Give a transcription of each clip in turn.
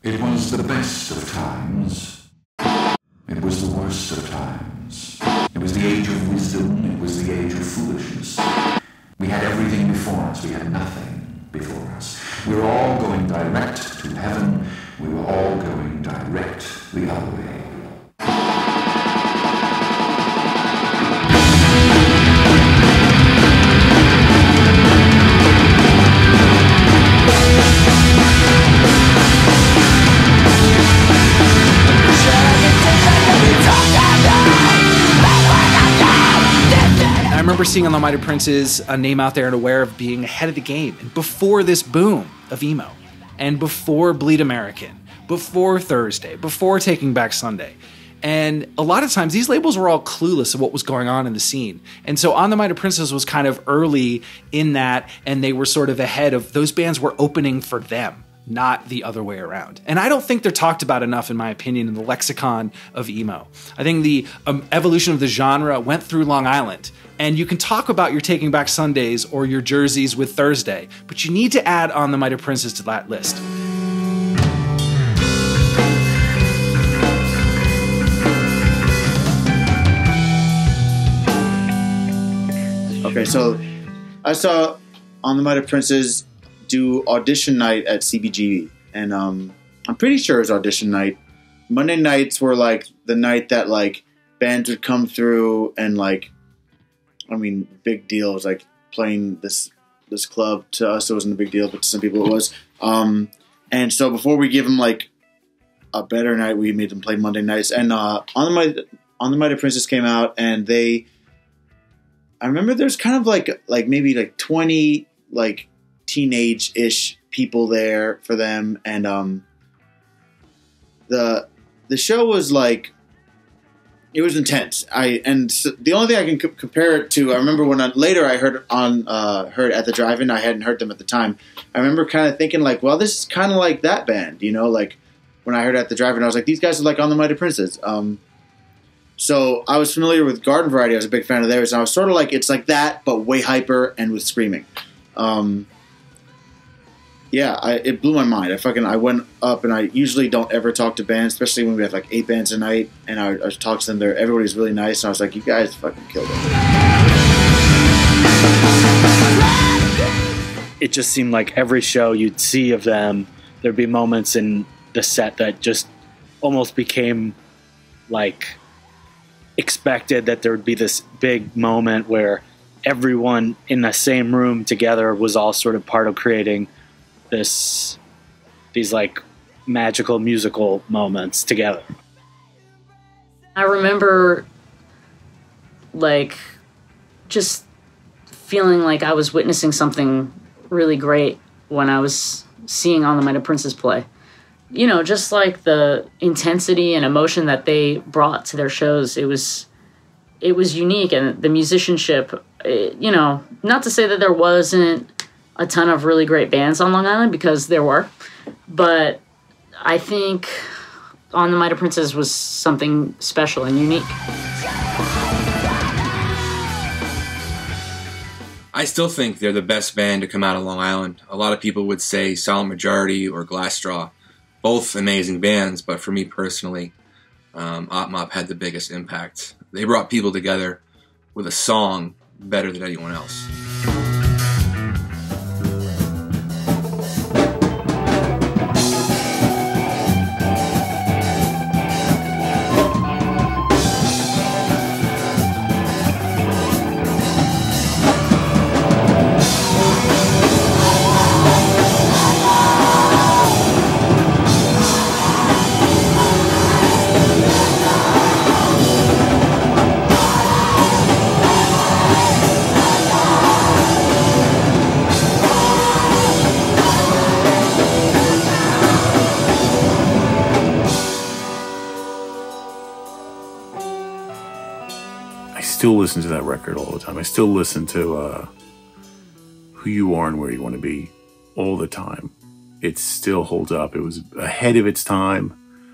It was the best of times. It was the worst of times. It was the age of wisdom. It was the age of foolishness. We had everything before us. We had nothing before us. We were all going direct to heaven. We were all going direct the other way. I remember seeing on the Mighty Princes a name out there and aware of being ahead of the game. And before this boom of emo, and before Bleed American, before Thursday, before Taking Back Sunday. And a lot of times these labels were all clueless of what was going on in the scene. And so On the Mighty Princes was kind of early in that, and they were sort of ahead of those bands were opening for them, not the other way around. And I don't think they're talked about enough, in my opinion, in the lexicon of emo. I think the evolution of the genre went through Long Island. And you can talk about your Taking Back Sundays or your Jerseys with Thursday, but you need to add On the Mighty Princes to that list. Okay, so I saw On the Mighty Princes do audition night at CBGB, and I'm pretty sure it was audition night. Monday nights were like the night that like bands would come through and like, I mean, big deal. It was like playing this club. To us, it wasn't a big deal, but to some people it was. And so before we give them like a better night, we made them play Monday nights. And On the Mighty Princess came out, and I remember there's kind of like maybe like 20 like teenage-ish people there for them, and the show was like, it was intense. The only thing I can compare it to, I remember when later I heard at the drive-in. I hadn't heard them at the time. I remember kind of thinking like, well, this is kind of like that band, you know, like when I heard at the drive-in, I was like, these guys are like On the Mighty Princes. So I was familiar with Garden Variety. I was a big fan of theirs, and I was sort of like, it's like that, but way hyper and with screaming. It blew my mind. I went up, and I usually don't ever talk to bands, especially when we have like 8 bands a night, and I talk to them there. Everybody's really nice, and I was like, you guys fucking killed it. It just seemed like every show you'd see of them, there'd be moments in the set that just almost became like expected, that there would be this big moment where everyone in the same room together was all sort of part of creating these like magical musical moments together. I remember like just feeling like I was witnessing something really great when I was seeing On the Mighty Princes play. You know, just like the intensity and emotion that they brought to their shows, it was unique, and the musicianship, you know, not to say that there wasn't a ton of really great bands on Long Island, because there were, but I think On the Mighty Princes was something special and unique. I still think they're the best band to come out of Long Island. A lot of people would say Silent Majority or Glassstraw, both amazing bands, but for me personally, Op Mop had the biggest impact. They brought people together with a song better than anyone else. Still listen to that record all the time. I still listen to Who You Are and Where You Want to Be all the time. It still holds up. It was ahead of its time,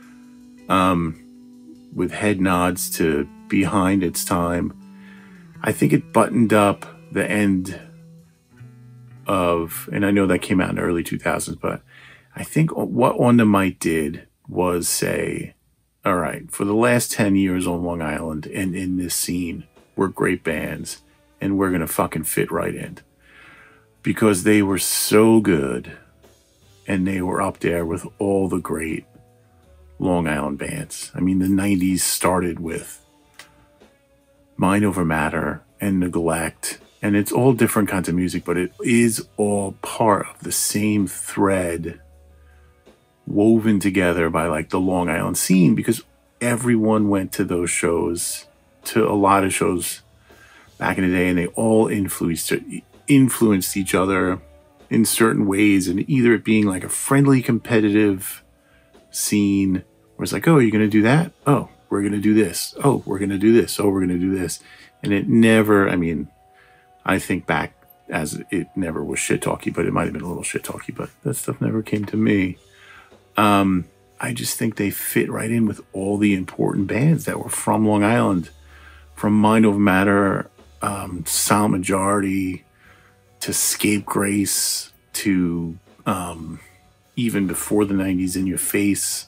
with head nods to behind its time. I think it buttoned up the end of, and I know that came out in the early 2000s, but I think what On the Mic did was say, all right, for the last 10 years on Long Island and in this scene, we're great bands and we're going to fucking fit right in. Because they were so good and they were up there with all the great Long Island bands. I mean, the 90s started with Mind Over Matter and Neglect, and it's all different kinds of music, but it is all part of the same thread woven together by like the Long Island scene, because everyone went to those shows, to a lot of shows back in the day, and they all influenced each other in certain ways, and either it being like a friendly competitive scene where it's like, oh, you're going to do that? Oh, we're going to do this. Oh, we're going to do this. Oh, we're going to do this. And it never, I mean, I think back as it never was shit talky, but it might have been a little shit talky, but that stuff never came to me. I just think they fit right in with all the important bands that were from Long Island, from Mind Over Matter, Silent Majority, to Scapegrace, to even before the 90s, In Your Face.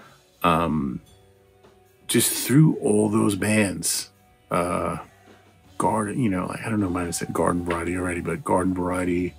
Just through all those bands. Garden, you know, I don't know, I might have said Garden Variety already, but Garden Variety.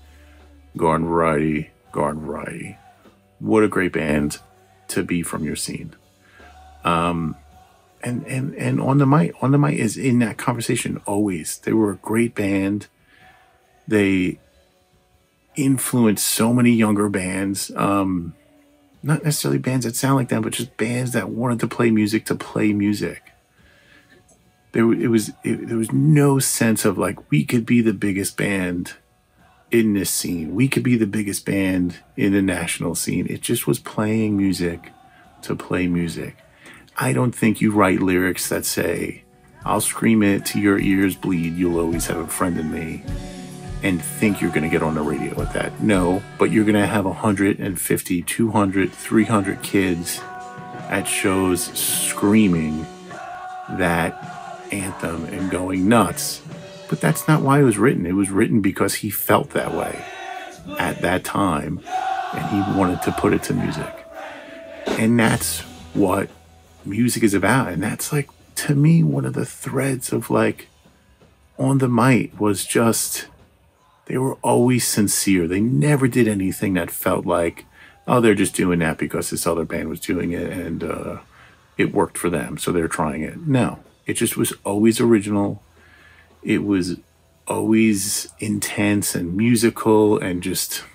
What a great band to be from your scene. And On the Mic is in that conversation always. They were a great band. They influenced so many younger bands. Not necessarily bands that sound like them, but just bands that wanted to play music to play music. There was no sense of like, we could be the biggest band in this scene. We could be the biggest band in the national scene. It just was playing music to play music. I don't think you write lyrics that say, I'll scream it till your ears bleed, you'll always have a friend in me, and think you're going to get on the radio with that. No, but you're going to have 150, 200, 300 kids at shows screaming that anthem and going nuts. But that's not why it was written. It was written because he felt that way at that time, and he wanted to put it to music. And that's what music is about. And that's like, to me, one of the threads of like On the Mic was just, they were always sincere. They never did anything that felt like, oh, they're just doing that because this other band was doing it and it worked for them, so they're trying it. No, it just was always original. It was always intense and musical and just,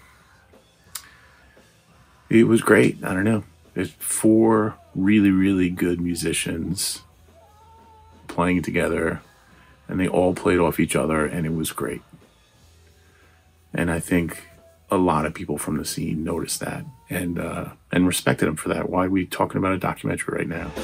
it was great. I don't know. There's 4 really, really good musicians playing together, and they all played off each other, and it was great. And I think a lot of people from the scene noticed that and respected them for that. Why are we talking about a documentary right now?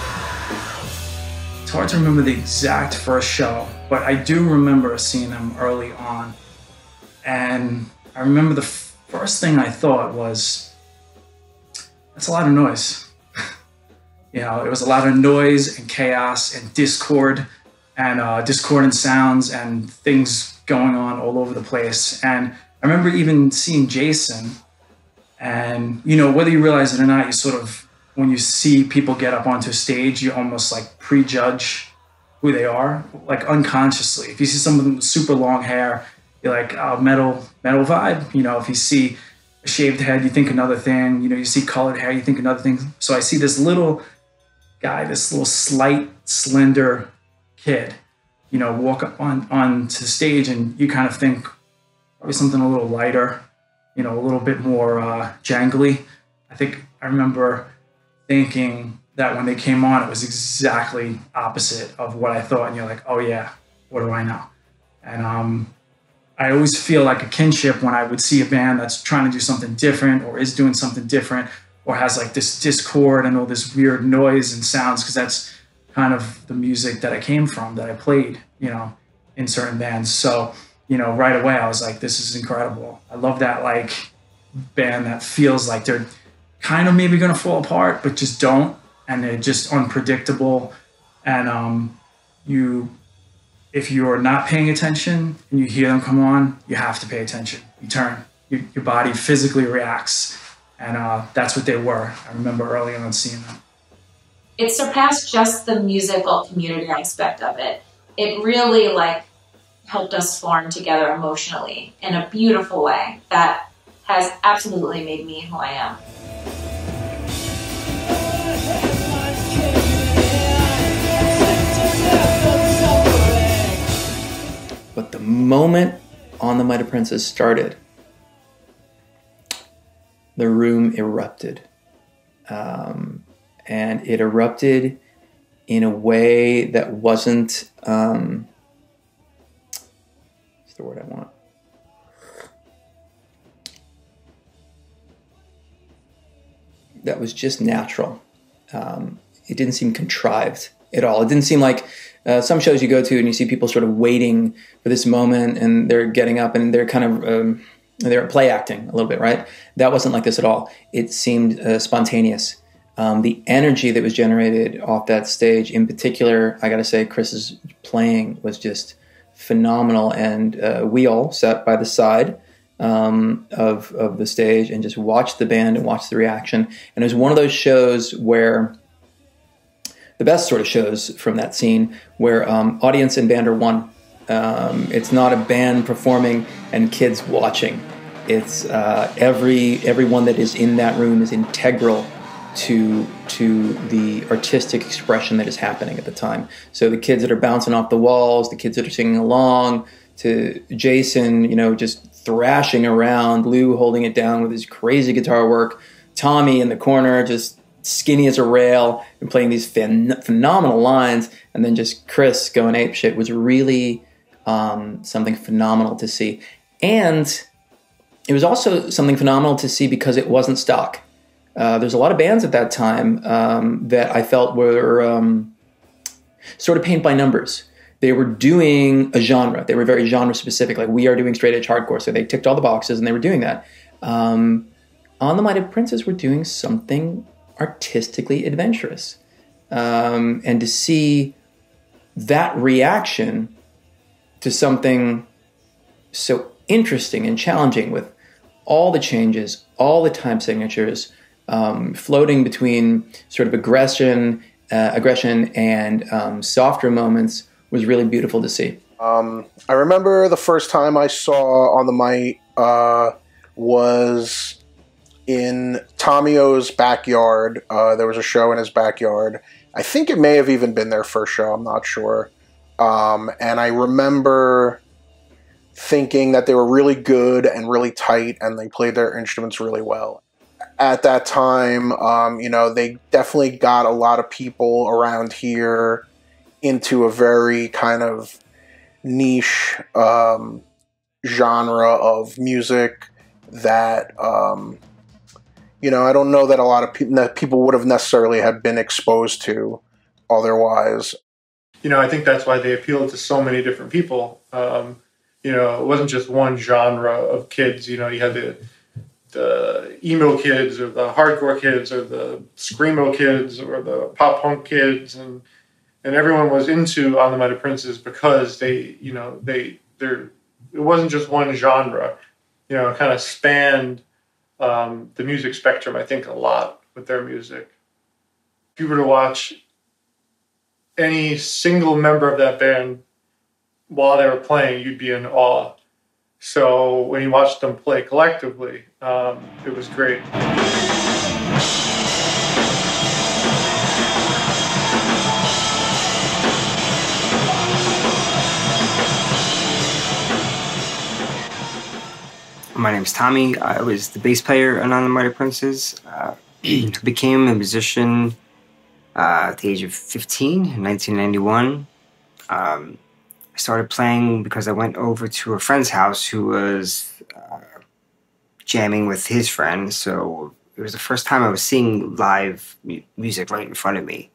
It's hard to remember the exact first show, but I do remember seeing them early on. And I remember the first thing I thought was, that's a lot of noise. You know, it was a lot of noise and chaos and discord and discordant sounds and things going on all over the place. And I remember even seeing Jason, and, you know, whether you realize it or not, you sort of, when you see people get up onto stage, you almost like prejudge who they are, like unconsciously. If you see someone with super long hair, you're like, oh, metal vibe. You know, if you see a shaved head, you think another thing. You know, you see colored hair, you think another thing. So I see this little guy, this little slight, slender kid, you know, walk up onto the stage, and you kind of think probably something a little lighter, you know, a little bit more jangly. I think I remember thinking that when they came on, it was exactly opposite of what I thought. And you're like, oh yeah, what do I know? And I always feel like a kinship when I would see a band that's trying to do something different or is doing something different or has like this discord and all this weird noise and sounds, because that's kind of the music that I came from, that I played, you know, in certain bands. So, you know, right away I was like, this is incredible. I love that like band that feels like they're kind of maybe going to fall apart, but just don't. And they're just unpredictable. And if you're not paying attention and you hear them come on, you have to pay attention. You turn, your body physically reacts. And that's what they were. I remember early on seeing them. It surpassed just the musical community aspect of it. It really like helped us form together emotionally in a beautiful way that has absolutely made me who I am. But the moment On the Mighty Princess started, the room erupted. And it erupted in a way that wasn't, what's the word I want? That was just natural. It didn't seem contrived at all. It didn't seem like some shows you go to and you see people sort of waiting for this moment and they're getting up and they're kind of, they're play acting a little bit, right? That wasn't like this at all. It seemed spontaneous. The energy that was generated off that stage, in particular, I got to say, Chris's playing was just phenomenal. And we all sat by the side of the stage and just watched the band and watched the reaction. And it was one of those shows where, the best sort of shows from that scene, where audience and band are one. It's not a band performing and kids watching. It's everyone that is in that room is integral to the artistic expression that is happening at the time. So the kids that are bouncing off the walls, the kids that are singing along, to Jason, just thrashing around, Lou holding it down with his crazy guitar work, Tommy in the corner just skinny as a rail and playing these phenomenal lines, and then just Chris going apeshit was really something phenomenal to see. And it was also something phenomenal to see because it wasn't stock. There's a lot of bands at that time that I felt were sort of paint by numbers. They were doing a genre. They were very genre specific, like we are doing straight edge hardcore. So they ticked all the boxes and they were doing that. On the Mighty Princess were doing something artistically adventurous. And to see that reaction to something so interesting and challenging with all the changes, all the time signatures, floating between sort of aggression and softer moments was really beautiful to see. I remember the first time I saw On the Might was in Tommy O's backyard. There was a show in his backyard. I think it may have even been their first show. I'm not sure. And I remember thinking that they were really good and really tight and they played their instruments really well. At that time, they definitely got a lot of people around here into a very kind of niche genre of music that, I don't know that a lot of people would have necessarily have been exposed to otherwise. I think that's why they appealed to so many different people. It wasn't just one genre of kids. You had the emo kids or the hardcore kids or the screamo kids or the pop punk kids, and everyone was into On the Mighty Princess because it wasn't just one genre. It kind of spanned the music spectrum, I think, a lot with their music. If you were to watch any single member of that band while they were playing, you'd be in awe. So when you watched them play collectively, it was great. My name's Tommy. I was the bass player in On the Mighty Princess. Became a musician at the age of 15 in 1991. I started playing because I went over to a friend's house who was jamming with his friend. So it was the first time I was seeing live music right in front of me.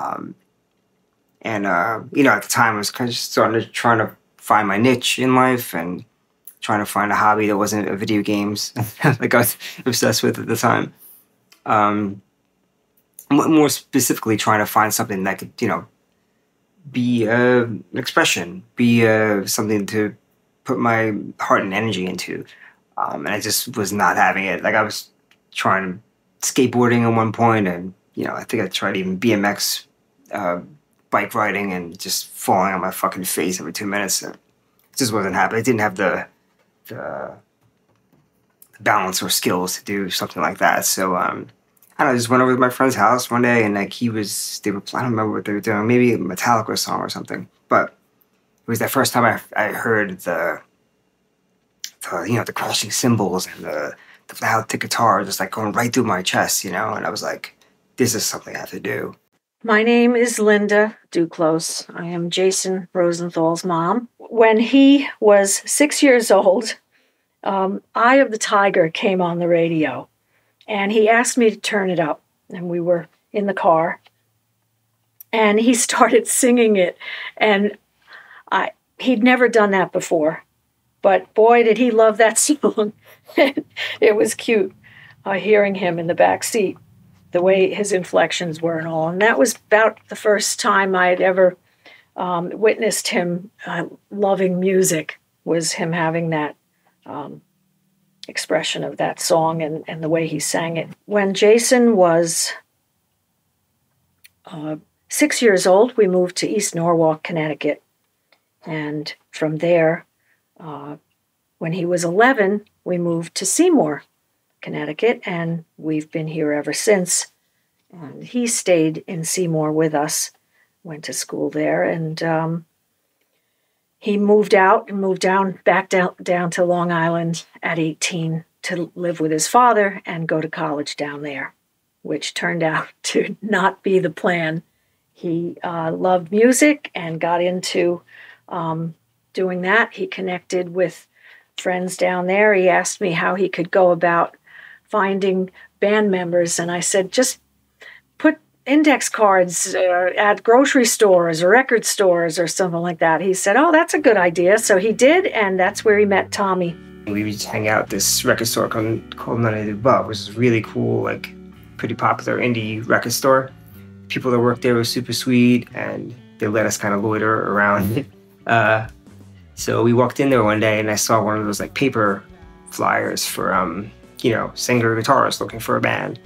At the time I was kind of just trying to find my niche in life and trying to find a hobby that wasn't video games, like I was obsessed with at the time. More specifically, trying to find something that could, be an expression, be something to put my heart and energy into. And I just was not having it. Like I was trying skateboarding at one point, and I think I tried even BMX bike riding, and just falling on my fucking face every 2 minutes. It just wasn't happening. I didn't have the balance or skills to do something like that. So I don't know, I just went over to my friend's house one day, and like I don't remember what they were doing, maybe a Metallica song or something. But it was the first time I heard the crashing cymbals and the loud guitar just like going right through my chest, and I was like, this is something I have to do. My name is Linda Duclos. I am Jason Rosenthal's mom. When he was 6 years old, Eye of the Tiger came on the radio, and he asked me to turn it up, and we were in the car, and he started singing it, and he'd never done that before, but boy, did he love that song. It was cute hearing him in the back seat, the way his inflections were and all. And that was about the first time I'd ever witnessed him loving music, was him having that expression of that song and the way he sang it. When Jason was 6 years old, we moved to East Norwalk, Connecticut. And from there, when he was 11, we moved to Seymour, Connecticut, and we've been here ever since. And he stayed in Seymour with us, went to school there, and he moved out and moved back down to Long Island at 18 to live with his father and go to college down there, which turned out to not be the plan. He loved music and got into doing that. He connected with friends down there. He asked me how he could go about finding band members, and I said, just put index cards at grocery stores or record stores or something like that. He said, oh, that's a good idea. So he did, and that's where he met Tommy. We would hang out at this record store called None of the Above, which is really cool, like pretty popular indie record store. People that worked there were super sweet, and they let us kind of loiter around. So we walked in there one day, and I saw one of those like paper flyers for singer guitarists looking for a band,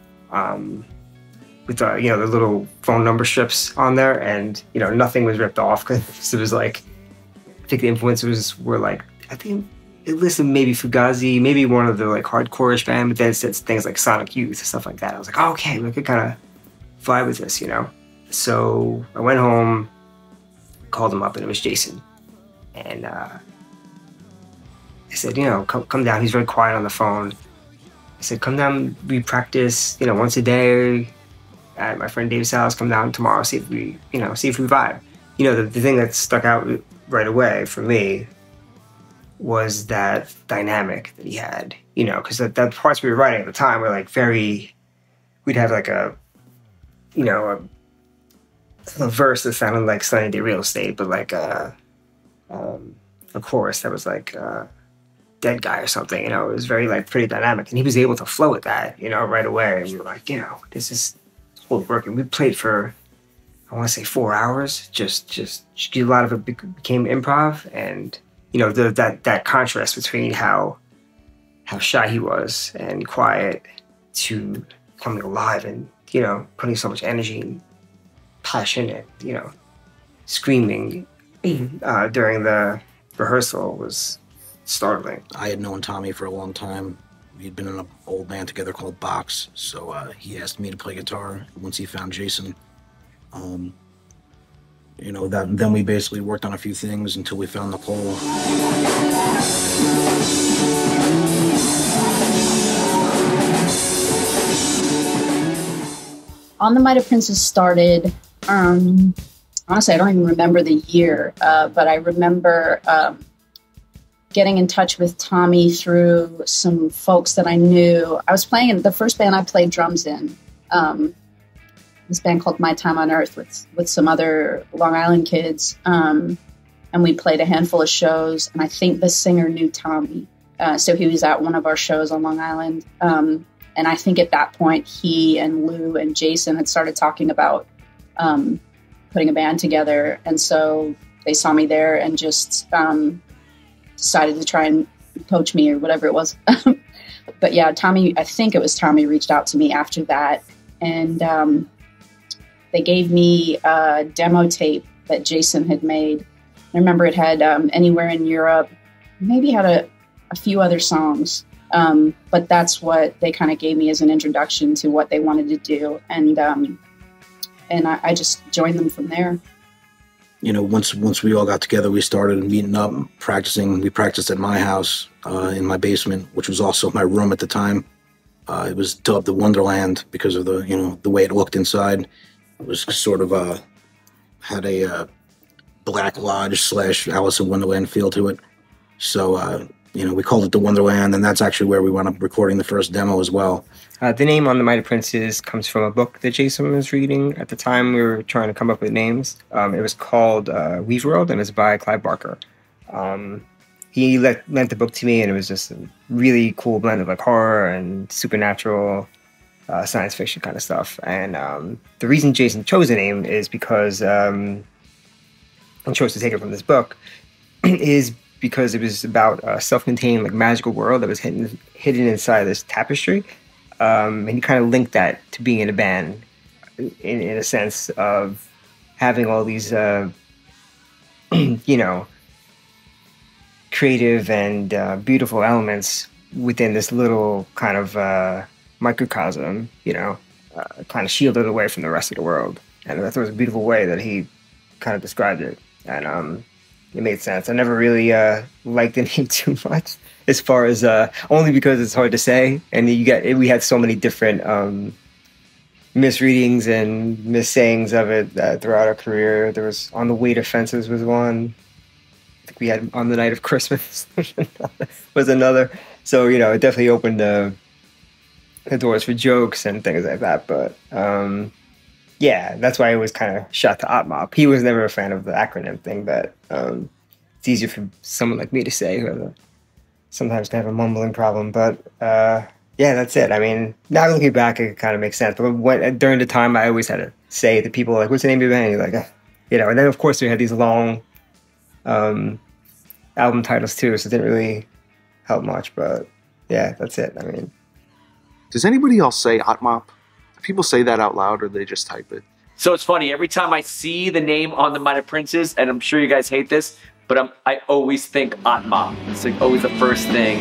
with the little phone number strips on there, and nothing was ripped off, because it was like, I think the influences were like, I think it listed maybe Fugazi, maybe one of the like hardcore-ish band, but then it said things like Sonic Youth, stuff like that. I was like, oh, okay, we could kind of vibe with this, So I went home, called him up, and it was Jason. And I said, come down. He's very quiet on the phone. I said, come down, we practice, once a day at my friend Dave's house. Come down tomorrow, see if we vibe. The thing that stuck out right away for me was that dynamic that he had, because the parts we were writing at the time were like we'd have like a verse that sounded like Sunny Day Real Estate, but like a chorus that was like Dead Guy or something. It was very like pretty dynamic, and he was able to flow with that, right away. And we were like, this is working. We played for, I want to say 4 hours. Just a lot of it became improv, and that contrast between how shy he was and quiet to coming alive and putting so much energy and passion and screaming during the rehearsal was startling. I had known Tommy for a long time. We'd been in an old band together called Box, so he asked me to play guitar once he found Jason. Then we basically worked on a few things until we found Nicole. On the Mighty Princess started, honestly, I don't even remember the year, but I remember getting in touch with Tommy through some folks that I knew. I was playing in the first band I played drums in, this band called My Time on Earth with some other Long Island kids, and we played a handful of shows, and I think the singer knew Tommy, so he was at one of our shows on Long Island, and I think at that point he and Lou and Jason had started talking about putting a band together, and so they saw me there and just decided to try and coach me or whatever it was. But yeah, Tommy, I think it was Tommy, reached out to me after that, and they gave me a demo tape that Jason had made. I remember it had Anywhere in Europe, maybe had a few other songs, but that's what they kind of gave me as an introduction to what they wanted to do, and I just joined them from there. You know, once we all got together, we started meeting up, practicing. We practiced at my house in my basement, which was also my room at the time. It was dubbed the Wonderland because of the way it looked inside. It was sort of had a Black Lodge / Alice in Wonderland feel to it. So we called it the Wonderland, and that's actually where we wound up recording the first demo as well. The name On the Mighty Princes comes from a book that Jason was reading at the time. We were trying to come up with names. It was called Weave World, and it's by Clive Barker. He lent the book to me, and it was just a really cool blend of like horror and supernatural science fiction kind of stuff. And the reason Jason chose the name is because and chose to take it from this book is because it was about a self-contained like magical world that was hidden inside this tapestry. And he kind of linked that to being in a band in a sense of having all these, creative and beautiful elements within this little kind of microcosm, kind of shielded away from the rest of the world. And I thought it was a beautiful way that he kind of described it. And it made sense. I never really liked the name too much, as far as only because it's hard to say, and we had so many different misreadings and missayings of it throughout our career. There was On the Way to Fences was one. I think we had On the Night of Christmas was another. So it definitely opened the doors for jokes and things like that. But yeah, that's why I was kind of shot to Otmop. He was never a fan of the acronym thing, but it's easier for someone like me to say, who sometimes can have a mumbling problem. But yeah, that's it. I mean, now looking back, it kind of makes sense. But during the time, I always had to say to people, like, what's the name of your band? You're like, and then of course we had these long album titles too, so it didn't really help much. But yeah, that's it. I mean, does anybody else say Otmop? Do people say that out loud, or they just type it? So it's funny, every time I see the name On the Mighty Princes, and I'm sure you guys hate this, but I always think Otmop. It's like always the first thing.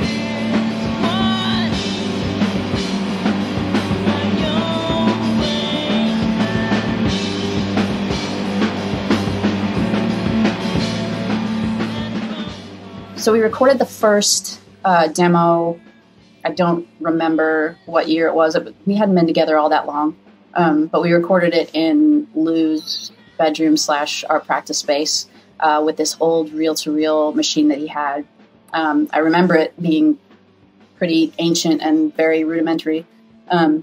So we recorded the first demo. I don't remember what year it was. We hadn't been together all that long. But we recorded it in Lou's bedroom / our practice space with this old reel-to-reel machine that he had. I remember it being pretty ancient and very rudimentary. And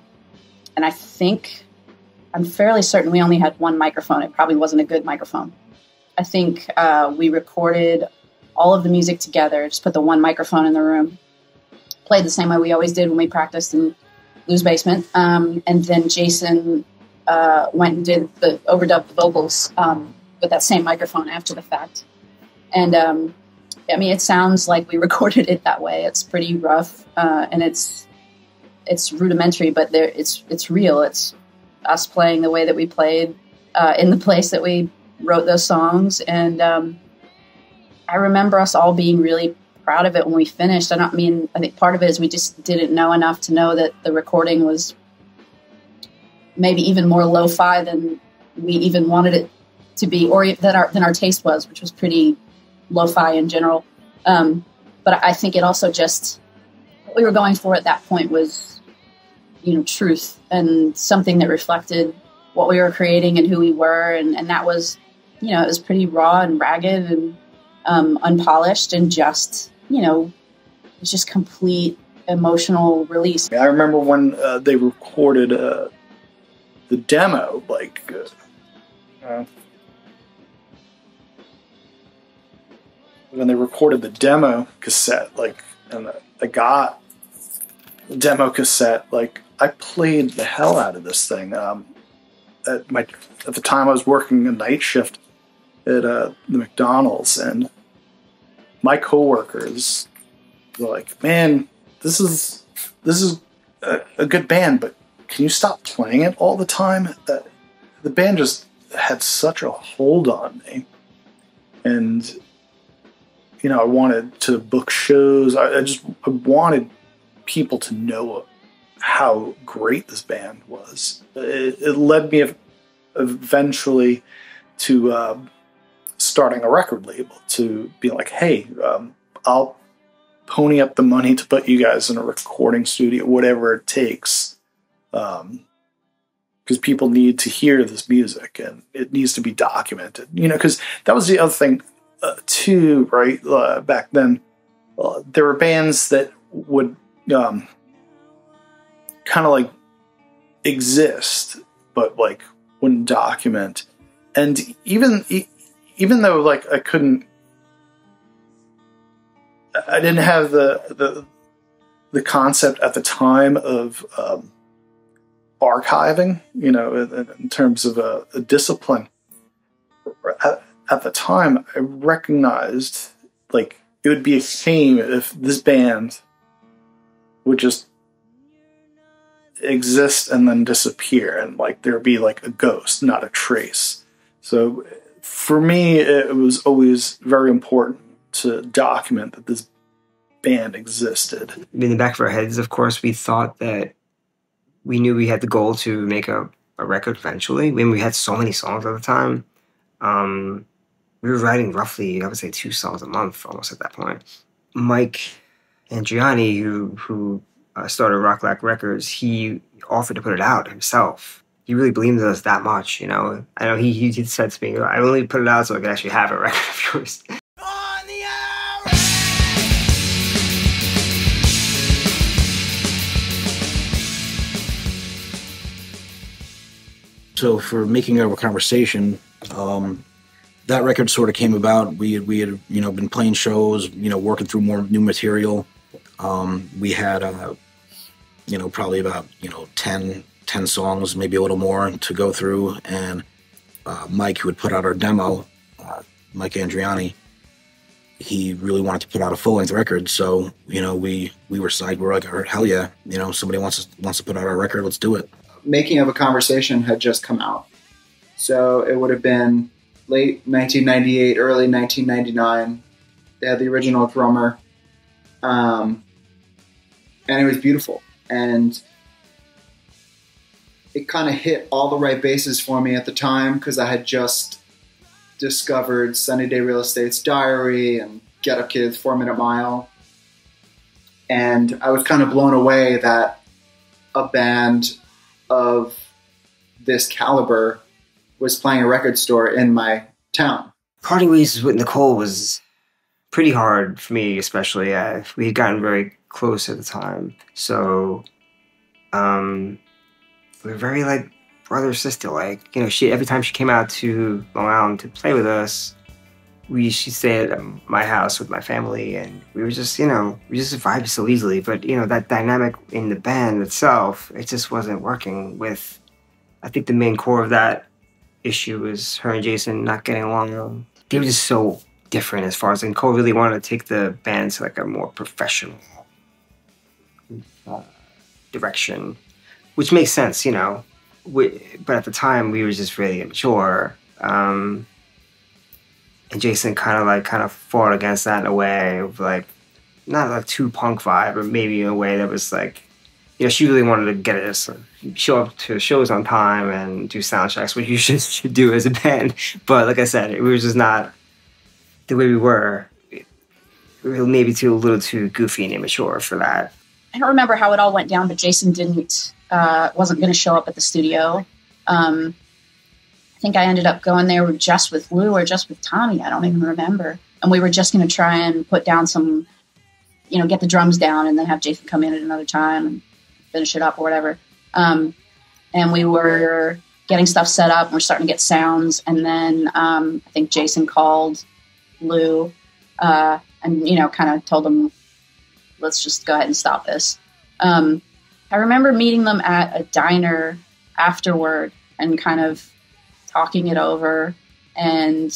I'm fairly certain we only had one microphone. It probably wasn't a good microphone. I think we recorded all of the music together, just put the one microphone in the room, played the same way we always did when we practiced in Lou's basement. And then Jason went and did overdubbed the vocals with that same microphone after the fact. And I mean, it sounds like we recorded it that way. It's pretty rough and it's rudimentary, but it's real. It's us playing the way that we played in the place that we wrote those songs. And I remember us all being really proud of it when we finished. I think part of it is we just didn't know enough to know that the recording was maybe even more lo-fi than we even wanted it to be, or than our taste was, which was pretty lo-fi in general. But I think it also just, what we were going for at that point was, truth and something that reflected what we were creating and who we were. And that was, it was pretty raw and ragged and unpolished and just, it's just complete emotional release. I remember when they recorded the demo, when they recorded the demo cassette, and I got the demo cassette, I played the hell out of this thing. At the time I was working a night shift at the McDonald's, and my coworkers were like, "Man, this is this is a good band, but can you stop playing it all the time? The band just had such a hold on me. And, I wanted to book shows. I wanted people to know how great this band was. It led me eventually to starting a record label, to be like, hey, I'll pony up the money to put you guys in a recording studio, whatever it takes. Because people need to hear this music and it needs to be documented. Because that was the other thing, too, right? Back then, there were bands that would kind of like exist, but like wouldn't document. And even though like I didn't have the concept at the time of archiving, in terms of a discipline. At the time, I recognized like it would be a shame if this band would just exist and then disappear, and like there'd be like a ghost, not a trace. So for me, it was always very important to document that this band existed. In the back of our heads, of course, we thought that we knew we had the goal to make a record eventually. When we had so many songs at the time, we were writing roughly, I would say, 2 songs a month almost at that point. Mike Andriani, who started Rok Lok Records, he offered to put it out himself. He really believed in us that much, I know he said to me, I only put it out so I could actually have a record of yours. So for Making Our Conversation, that record sort of came about. We had been playing shows, working through more new material. We had probably about 10 songs, maybe a little more to go through. And Mike, who had put out our demo, Mike Andriani, he really wanted to put out a full-length record. So we were psyched. We were like, hell yeah, somebody wants to put out our record. Let's do it. Making of a Conversation had just come out. So it would have been late 1998, early 1999. They had the original drummer. And it was beautiful. And it kind of hit all the right bases for me at the time because I had just discovered Sunny Day Real Estate's Diary and Ghetto Kids, 4 Minute Mile. And I was kind of blown away that a band of this caliber was playing a record store in my town. Parting ways with Nicole was pretty hard for me, especially. We had gotten very close at the time. So we were very like brother, sister. Like, she every time she came out to Long Island to play with us, she stayed at my house with my family, and we were just, we just vibed so easily. But, that dynamic in the band itself, it just wasn't working with, I think the main core of that issue was her and Jason not getting along. They were just so different as far as, and Cole really wanted to take the band to like a more professional direction, which makes sense, but at the time we were just really immature. And Jason kind of fought against that in a way of like, not like too punk vibe, or maybe in a way that was like, she really wanted to get us show up to shows on time and do sound checks, which you should do as a band. But like I said, it was just not the way we were. We were maybe a little too goofy and immature for that. I don't remember how it all went down, but Jason wasn't going to show up at the studio. I think I ended up going there just with Lou or just with Tommy. I don't even remember. And we were just going to try and put down some, get the drums down and then have Jason come in at another time and finish it up or whatever. And we were getting stuff set up. And we're starting to get sounds. And then I think Jason called Lou and, kind of told him, let's just go ahead and stop this. I remember meeting them at a diner afterward and kind of talking it over, and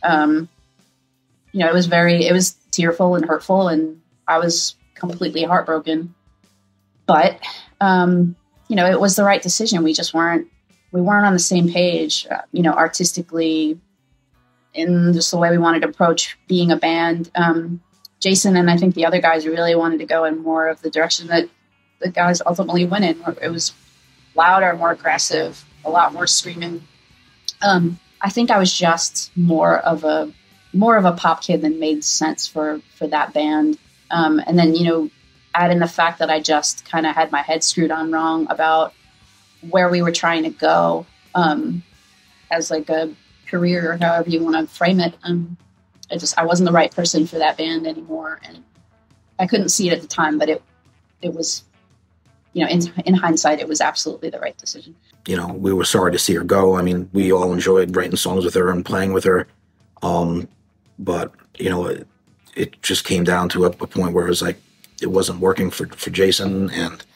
it was tearful and hurtful, and I was completely heartbroken. But, it was the right decision. We weren't on the same page, artistically, in just the way we wanted to approach being a band. Jason and I think the other guys really wanted to go in more of the direction that the guys ultimately went in. It was louder, more aggressive, a lot more screaming. I think I was just more of a pop kid that made sense for that band. And then, add in the fact that I just kind of had my head screwed on wrong about where we were trying to go as like a career or however you want to frame it. I wasn't the right person for that band anymore. And I couldn't see it at the time, but it was, in hindsight, it was absolutely the right decision. We were sorry to see her go. I mean, we all enjoyed writing songs with her and playing with her. But, it just came down to a point where it was like, it wasn't working for Jason. And,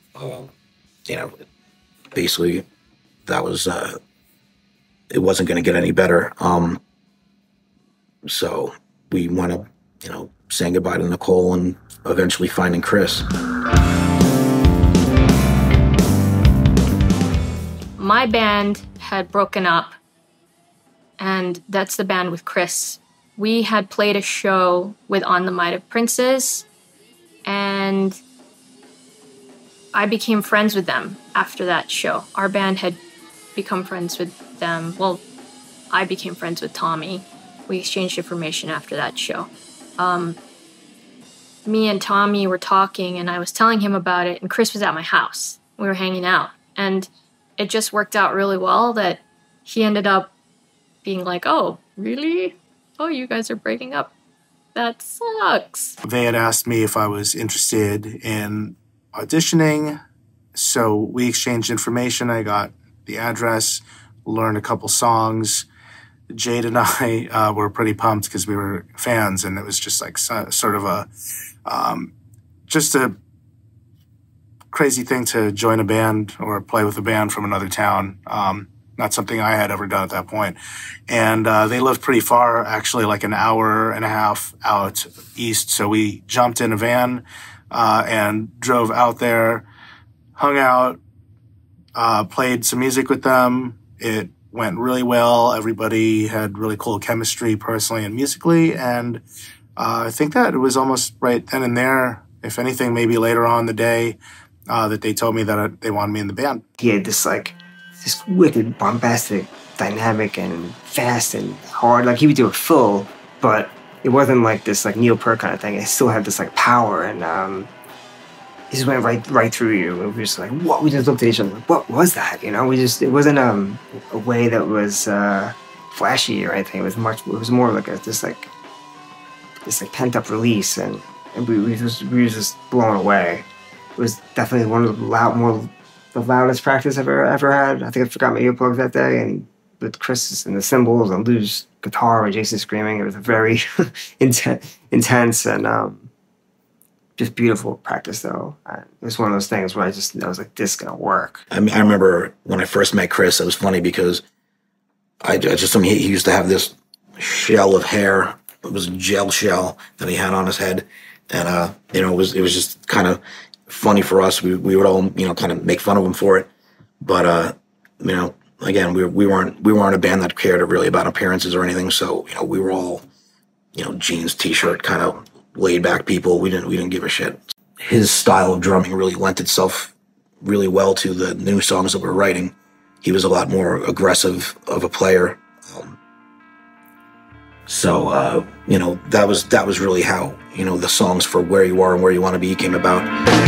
basically that was, it wasn't going to get any better. So we wound up, saying goodbye to Nicole and eventually finding Chris. My band had broken up, and that's the band with Chris. We had played a show with On the Might of Princes, and I became friends with them after that show. Our band had become friends with them. Well, I became friends with Tommy. We exchanged information after that show. Me and Tommy were talking, and I was telling him about it, and Chris was at my house. We were hanging out, and it just worked out really well that he ended up being like, oh, really? Oh, you guys are breaking up. That sucks. They had asked me if I was interested in auditioning, so we exchanged information. I got the address, learned a couple songs. Jade and I were pretty pumped because we were fans, and it was just like sort of just a crazy thing to join a band or play with a band from another town. Not something I had ever done at that point. And they lived pretty far, actually like an hour and a half out east. So we jumped in a van and drove out there, hung out, played some music with them. It went really well. Everybody had really cool chemistry personally and musically. And I think that it was almost right then and there, if anything, maybe later on in the day, that they told me that they wanted me in the band. He had this wicked, bombastic, dynamic, and fast and hard. Like he would do it full, but it wasn't like this Neil Peart kind of thing. It still had this power, and he just went right through you. We were just like, what? We just looked at each other. What was that? It wasn't a way that was flashy or anything. It was more like this pent up release, and we were just blown away. It was definitely one of the loudest practice I've ever had. I think I forgot my earplugs that day, and with Chris and the cymbals and Lou's guitar and Jason screaming, it was a very intense and just beautiful practice. Though it was one of those things where I was like, "This is gonna work." I mean, I remember when I first met Chris, it was funny because he used to have this shell of hair. It was a gel shell that he had on his head, and it was just kind of funny for us. We would all kind of make fun of him for it, but again, we weren't a band that cared really about appearances or anything. So we were all jeans, t-shirt, kind of laid back people. We didn't give a shit. His style of drumming really lent itself really well to the new songs that we're writing. He was a lot more aggressive of a player. So that was really how the songs for Where You Are and Where You Want to Be came about.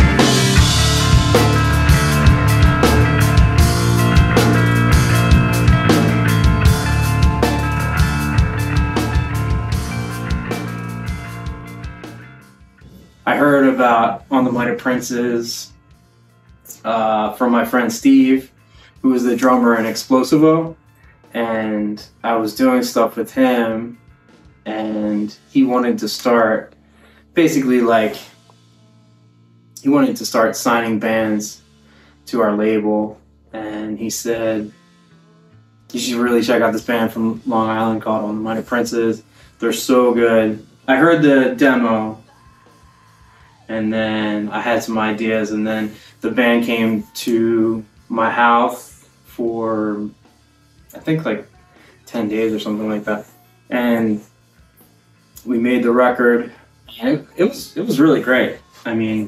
I heard about On the Might of Princes from my friend Steve, who was the drummer in Explosivo, and I was doing stuff with him, and he wanted to start signing bands to our label, and he said, you should really check out this band from Long Island called On the Might of Princes. They're so good. I heard the demo, And then I had some ideas, and then the band came to my house for, I think, like 10 days or something like that. And we made the record, and it was really great. I mean,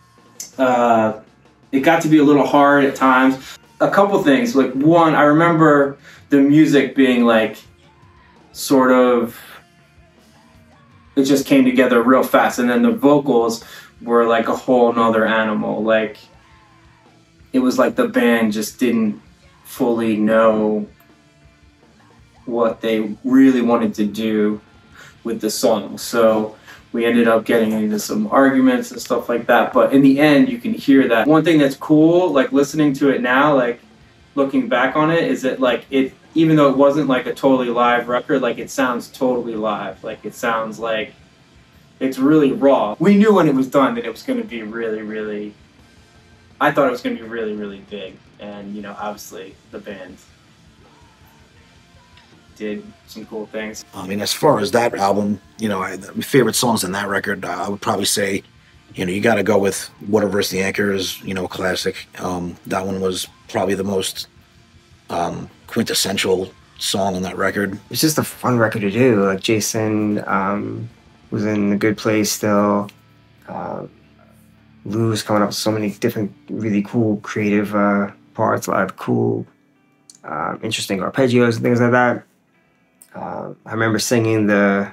it got to be a little hard at times. A couple things, like one, I remember the music being like sort of, it just came together real fast, and then the vocals were like a whole nother animal. Like, it was like the band just didn't fully know what they really wanted to do with the song. So we ended up getting into some arguments and stuff like that. But in the end, you can hear that. One thing that's cool, like listening to it now, like looking back on it, is that like it, even though it wasn't like a totally live record, like it sounds totally live. Like it sounds like it's really raw. We knew when it was done that it was going to be really, really, I thought it was going to be really, really big. And, you know, obviously the band did some cool things. I mean, as far as that album, you know, my favorite songs on that record, I would probably say, you know, you got to go with Whatever's the Anchor is, you know, classic. That one was probably the most quintessential song on that record. It's just a fun record to do. Like Jason was in a good place still. Lou was coming up with so many different, really cool, creative parts, a lot of cool, interesting arpeggios and things like that. I remember singing the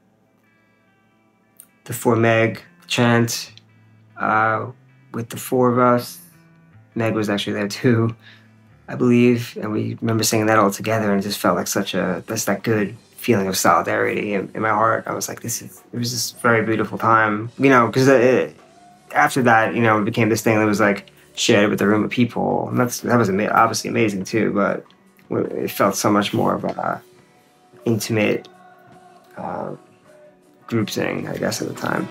4 Meg chant with the 4 of us. Meg was actually there too, I believe, and we remember singing that all together, and it just felt like that good feeling of solidarity in my heart. I was like, it was this very beautiful time, you know, because after that, you know, it became this thing that was like shared with a room of people, and that was obviously amazing too, but it felt so much more of a intimate group sing, I guess, at the time.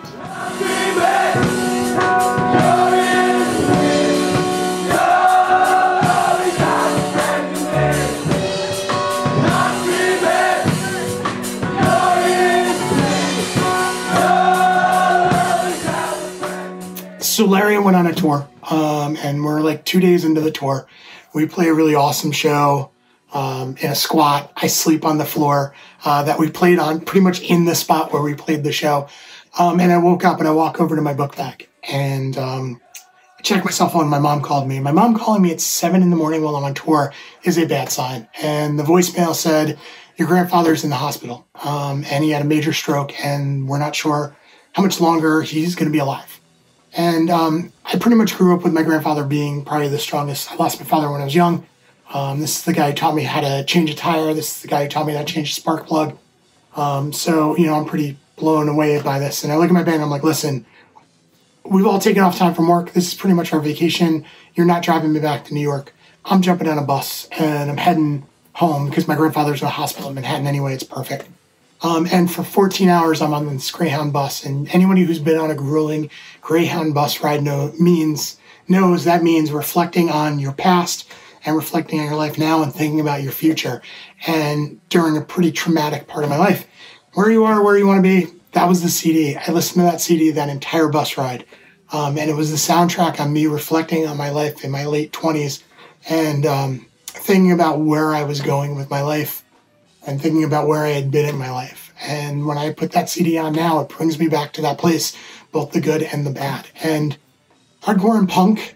So Larry went on a tour, and we're like 2 days into the tour. We play a really awesome show in a squat. I sleep on the floor that we played on, pretty much in the spot where we played the show. And I woke up and I walk over to my book bag, and I checked my cell phone. My mom called me. My mom calling me at 7 in the morning while I'm on tour is a bad sign. And the voicemail said, your grandfather's in the hospital, and he had a major stroke, and we're not sure how much longer he's going to be alive. And I pretty much grew up with my grandfather being probably the strongest. I lost my father when I was young. This is the guy who taught me how to change a tire. This is the guy who taught me how to change a spark plug. So, you know, I'm pretty blown away by this. And I look at my band, I'm like, listen, we've all taken off time from work. This is pretty much our vacation. You're not driving me back to New York. I'm jumping on a bus and I'm heading home because my grandfather's in the hospital in Manhattan anyway. It's perfect. And for 14 hours, I'm on this Greyhound bus. And anybody who's been on a grueling Greyhound bus ride knows that means reflecting on your past and reflecting on your life now and thinking about your future. And during a pretty traumatic part of my life, where you are, where you want to be, that was the CD. I listened to that CD that entire bus ride. And it was the soundtrack on me reflecting on my life in my late 20s and thinking about where I was going with my life and thinking about where I had been in my life. And when I put that CD on now, it brings me back to that place, both the good and the bad. And hardcore and punk,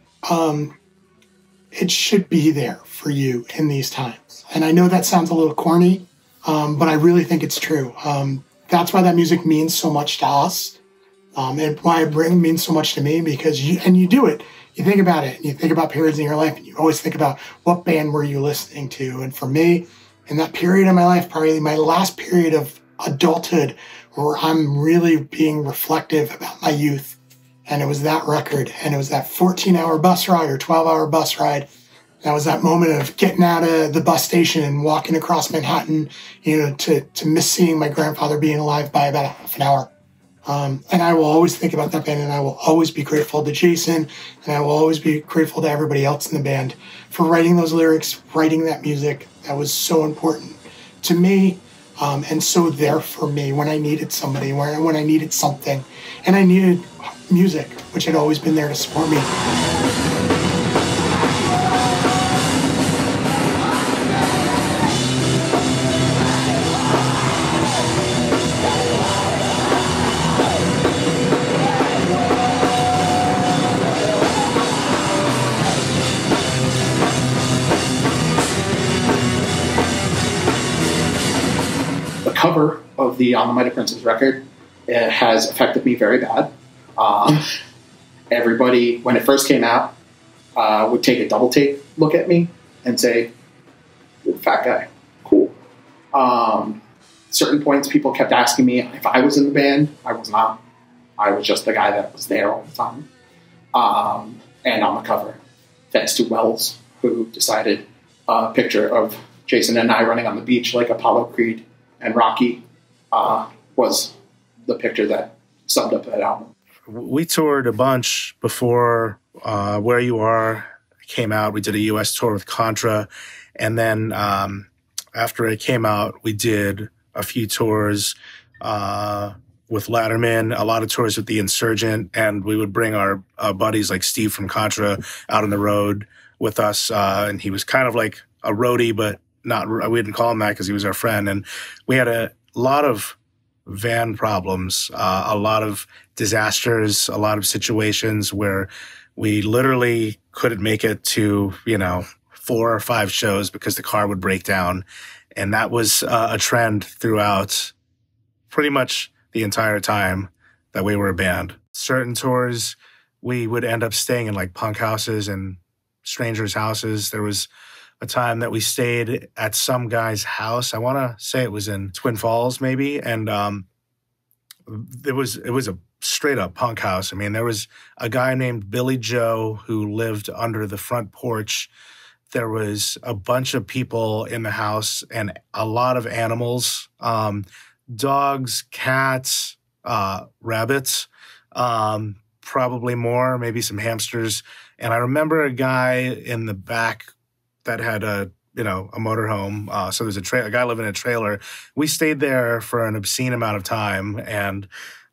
it should be there for you in these times. And I know that sounds a little corny, but I really think it's true. That's why that music means so much to us, and why it means so much to me, because you do it. You think about it, and you think about periods in your life, and you always think about what band were you listening to. And for me, in that period of my life, probably my last period of adulthood, where I'm really being reflective about my youth, and it was that record, and it was that 14-hour bus ride or 12-hour bus ride. That was that moment of getting out of the bus station and walking across Manhattan, you know, to miss seeing my grandfather being alive by about a half an hour. And I will always think about that band, and I will always be grateful to Jason, and I will always be grateful to everybody else in the band for writing those lyrics, writing that music. That was so important to me, and so there for me when I needed somebody, when I needed something, and I needed music, which had always been there to support me. Cover of the On the Mighty Princes record, it has affected me very bad. Everybody, when it first came out, would take a double take look at me and say, "You're a fat guy, cool." Certain points, people kept asking me if I was in the band. I was not. I was just the guy that was there all the time. And on the cover, thanks to Wells, who decided a picture of Jason and I running on the beach like Apollo Creed and Rocky was the picture that summed up that album. We toured a bunch before Where You Are came out. We did a U.S. tour with Contra. And then after it came out, we did a few tours with Latterman, a lot of tours with The Insurgent. And we would bring our buddies like Steve from Contra out on the road with us. And he was kind of like a roadie, but we didn't call him that because he was our friend. And we had a lot of van problems, a lot of disasters, a lot of situations where we literally couldn't make it to, 4 or 5 shows because the car would break down. And that was a trend throughout pretty much the entire time that we were a band. Certain tours, we would end up staying in like punk houses and strangers' houses. There was a time that we stayed at some guy's house. I want to say it was in Twin Falls, maybe. And it was a straight up punk house. I mean, there was a guy named Billy Joe who lived under the front porch. There was a bunch of people in the house and a lot of animals, dogs, cats, rabbits, probably more, maybe some hamsters. And I remember a guy in the back that had a motorhome. So there's a guy living in a trailer. We stayed there for an obscene amount of time. And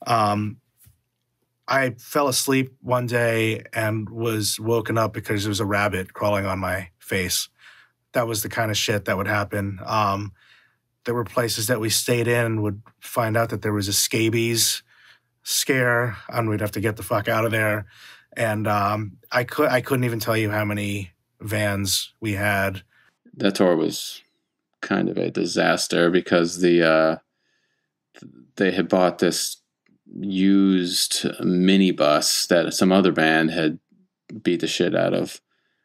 I fell asleep one day and was woken up because there was a rabbit crawling on my face. That was the kind of shit that would happen. There were places that we stayed in and would find out that there was a scabies scare and we'd have to get the fuck out of there. And I couldn't even tell you how many vans we had. That tour was kind of a disaster because they had bought this used minibus that some other band had beat the shit out of,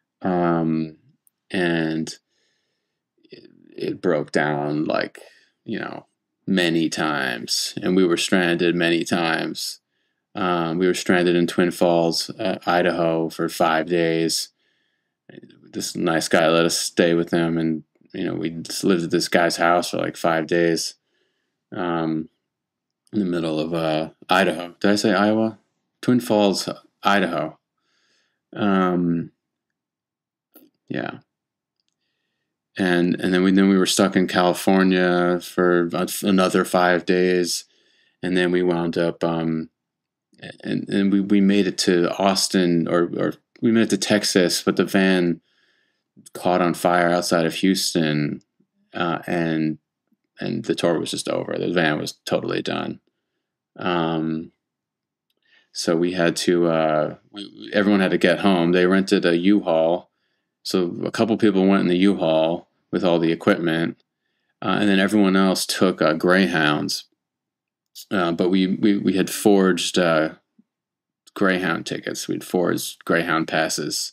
and it broke down like many times, and we were stranded many times. We were stranded in Twin Falls, Idaho for 5 days. This nice guy let us stay with him, and we just lived at this guy's house for like 5 days, in the middle of Idaho. Did I say Iowa? Twin Falls, Idaho. Yeah. And then we were stuck in California for another 5 days, and then we wound up and we made it to Austin or we made it to Texas, but the van caught on fire outside of Houston, and the tour was just over. The van was totally done. So we had to, everyone had to get home. They rented a U-Haul. So a couple people went in the U-Haul with all the equipment, and then everyone else took Greyhounds. But we had forged Greyhound tickets. We'd forged Greyhound passes.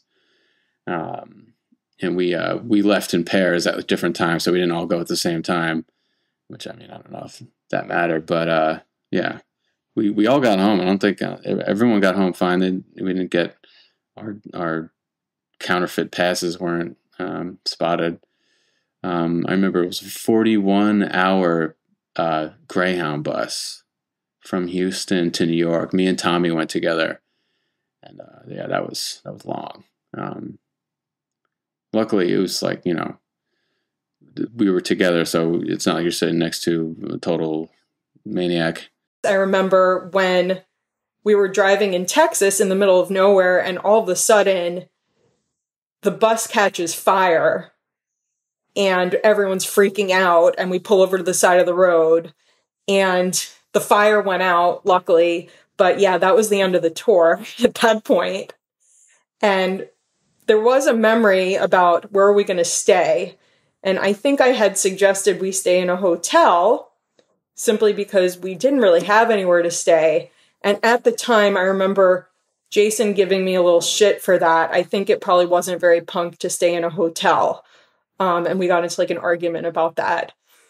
And we left in pairs at different times, so we didn't all go at the same time, which, I mean, I don't know if that mattered, but yeah, we all got home. I don't think everyone got home fine. We didn't get our counterfeit passes weren't spotted. I remember it was a 41-hour Greyhound bus from Houston to New York. Me and Tommy went together, and yeah, that was long. Luckily, it was like, we were together, so it's not like you're sitting next to a total maniac. I remember when we were driving in Texas in the middle of nowhere, and all of a sudden the bus catches fire and everyone's freaking out, and we pull over to the side of the road and the fire went out, luckily. But yeah, that was the end of the tour at that point. And there was a memory about where are we going to stay. And I think I had suggested we stay in a hotel simply because we didn't really have anywhere to stay. And at the time, I remember Jason giving me a little shit for that. I think it probably wasn't very punk to stay in a hotel. And we got into like an argument about that.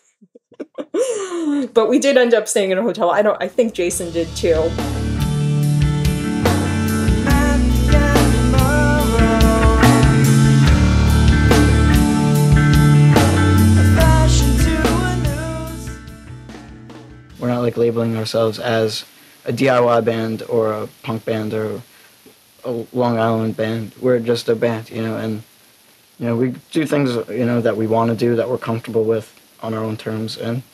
But we did end up staying in a hotel. I think Jason did too. We're not like labeling ourselves as a DIY band or a punk band or a Long Island band. We're just a band, and we do things, that we want to do, that we're comfortable with on our own terms. And,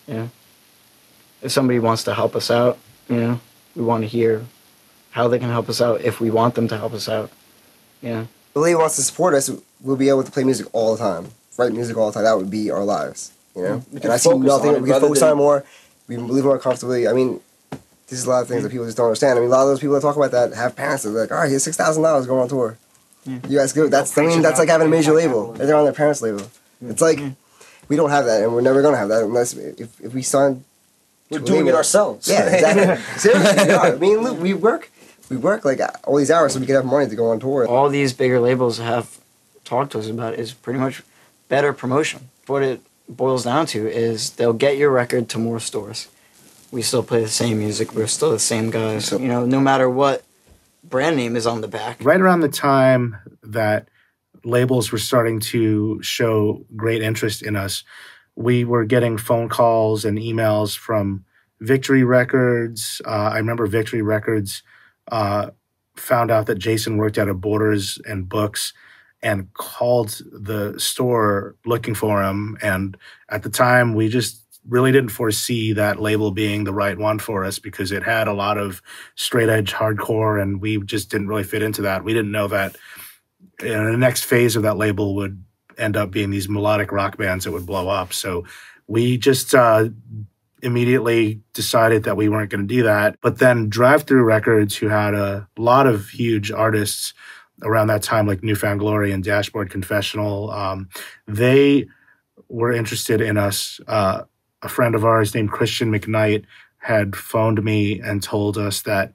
if somebody wants to help us out, we want to hear how they can help us out if we want them to help us out. If the label wants to support us, we'll be able to play music all the time, write music all the time. That would be our lives, And I see nothing, we can focus on it more, we can believe more comfortably. I mean, this is a lot of things that people just don't understand. I mean, a lot of those people that talk about that have parents that are like, all right, here's $6,000 going on tour. You guys go. That's like having a major label. They're on their parents' label. It's like we don't have that, and we're never gonna have that unless if we sign. We're doing it ourselves. Yeah, exactly. Seriously, yeah. I mean, look, we work like all these hours so we can have money to go on tour. All these bigger labels have talked to us about is pretty much better promotion. What it boils down to is they'll get your record to more stores. We still play the same music. We're still the same guys. No matter what brand name is on the back. Right around the time that labels were starting to show great interest in us, we were getting phone calls and emails from Victory Records. I remember Victory Records found out that Jason worked out of Borders and Books and called the store looking for him. And at the time, we just really didn't foresee that label being the right one for us because it had a lot of straight edge hardcore and we just didn't really fit into that. We didn't know that the next phase of that label would end up being these melodic rock bands that would blow up. So we just immediately decided that we weren't going to do that. But then Drive Through Records, who had a lot of huge artists around that time, like Newfound Glory and Dashboard Confessional, they were interested in us. A friend of ours named Christian McKnight had phoned me and told us that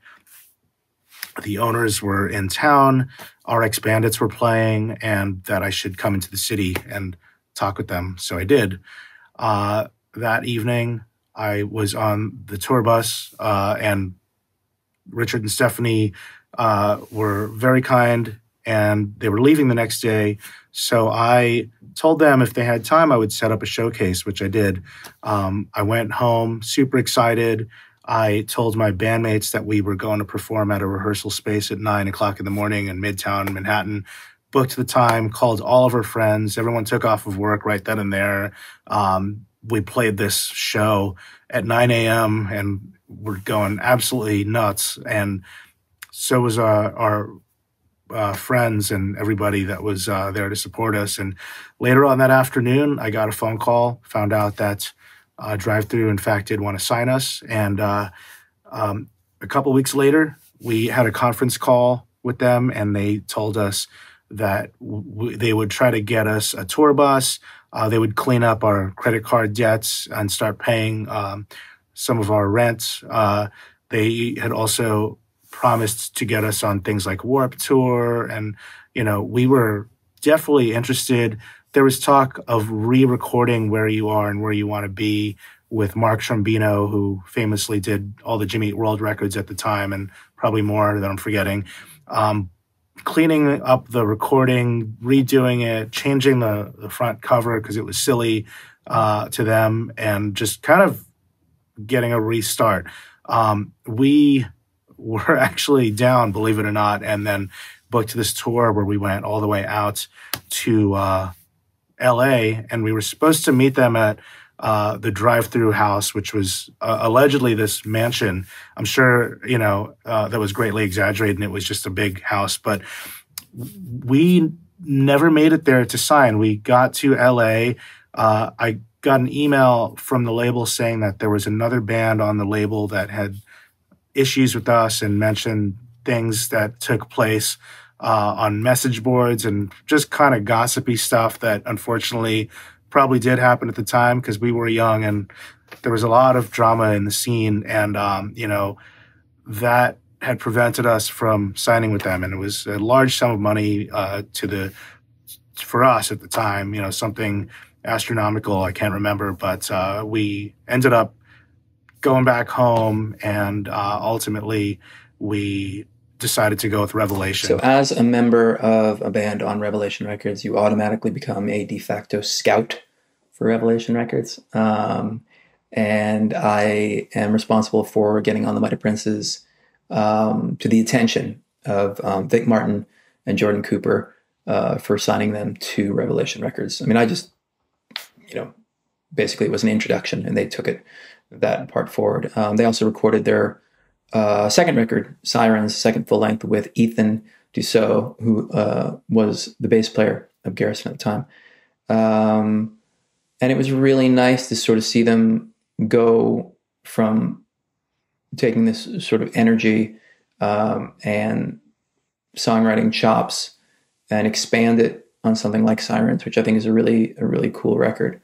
the owners were in town, RX Bandits were playing, and that I should come into the city and talk with them. So I did. That evening, I was on the tour bus, and Richard and Stephanie were very kind, and they were leaving the next day. So I told them if they had time, I would set up a showcase, which I did. I went home super excited. I told my bandmates that we were going to perform at a rehearsal space at 9 o'clock in the morning in Midtown Manhattan. Booked the time, called all of our friends. Everyone took off of work right then and there. We played this show at 9 a.m. and we're going absolutely nuts. And so was our friends and everybody that was there to support us. And later on that afternoon, I got a phone call, found out that Drive Through, in fact, did want to sign us. And a couple weeks later, we had a conference call with them, and they told us that they would try to get us a tour bus. They would clean up our credit card debts and start paying some of our rent. They had also promised to get us on things like Warped Tour. And, we were definitely interested. There was talk of re-recording Where You Are and Where You Want to Be with Mark Trombino, who famously did all the Jimmy Eat World records at the time and probably more that I'm forgetting. Cleaning up the recording, redoing it, changing the front cover because it was silly to them, and just kind of getting a restart. We were actually down, believe it or not, and then booked this tour where we went all the way out to L.A. and we were supposed to meet them at the drive-through house, which was allegedly this mansion. I'm sure, that was greatly exaggerated and it was just a big house, but we never made it there to sign. We got to LA. I got an email from the label saying that there was another band on the label that had issues with us and mentioned things that took place on message boards and just kind of gossipy stuff that unfortunately probably did happen at the time because we were young and there was a lot of drama in the scene. And, that had prevented us from signing with them. And it was a large sum of money for us at the time, something astronomical. I can't remember, but we ended up going back home and ultimately we decided to go with Revelation. So as a member of a band on Revelation Records, you automatically become a de facto scout for Revelation Records. And I am responsible for getting on the Mighty Princes to the attention of Vic Martin and Jordan Cooper for signing them to Revelation Records. I mean, I just, basically it was an introduction and they took that part forward. They also recorded their second record, Sirens, second full length with Ethan Dussault, who was the bass player of Garrison at the time. And it was really nice to sort of see them go from taking this sort of energy and songwriting chops and expand it on something like Sirens, which I think is a really cool record.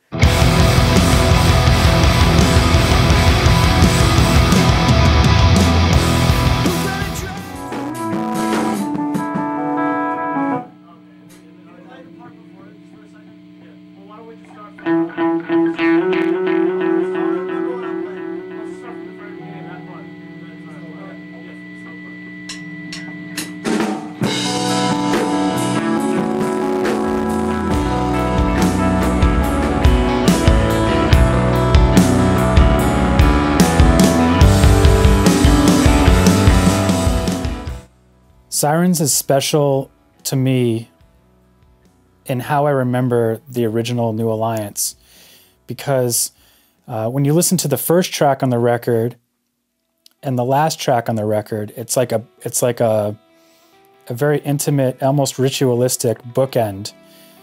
Sirens is special to me in how I remember the original New Alliance, because when you listen to the first track on the record and the last track on the record, it's like a very intimate, almost ritualistic bookend.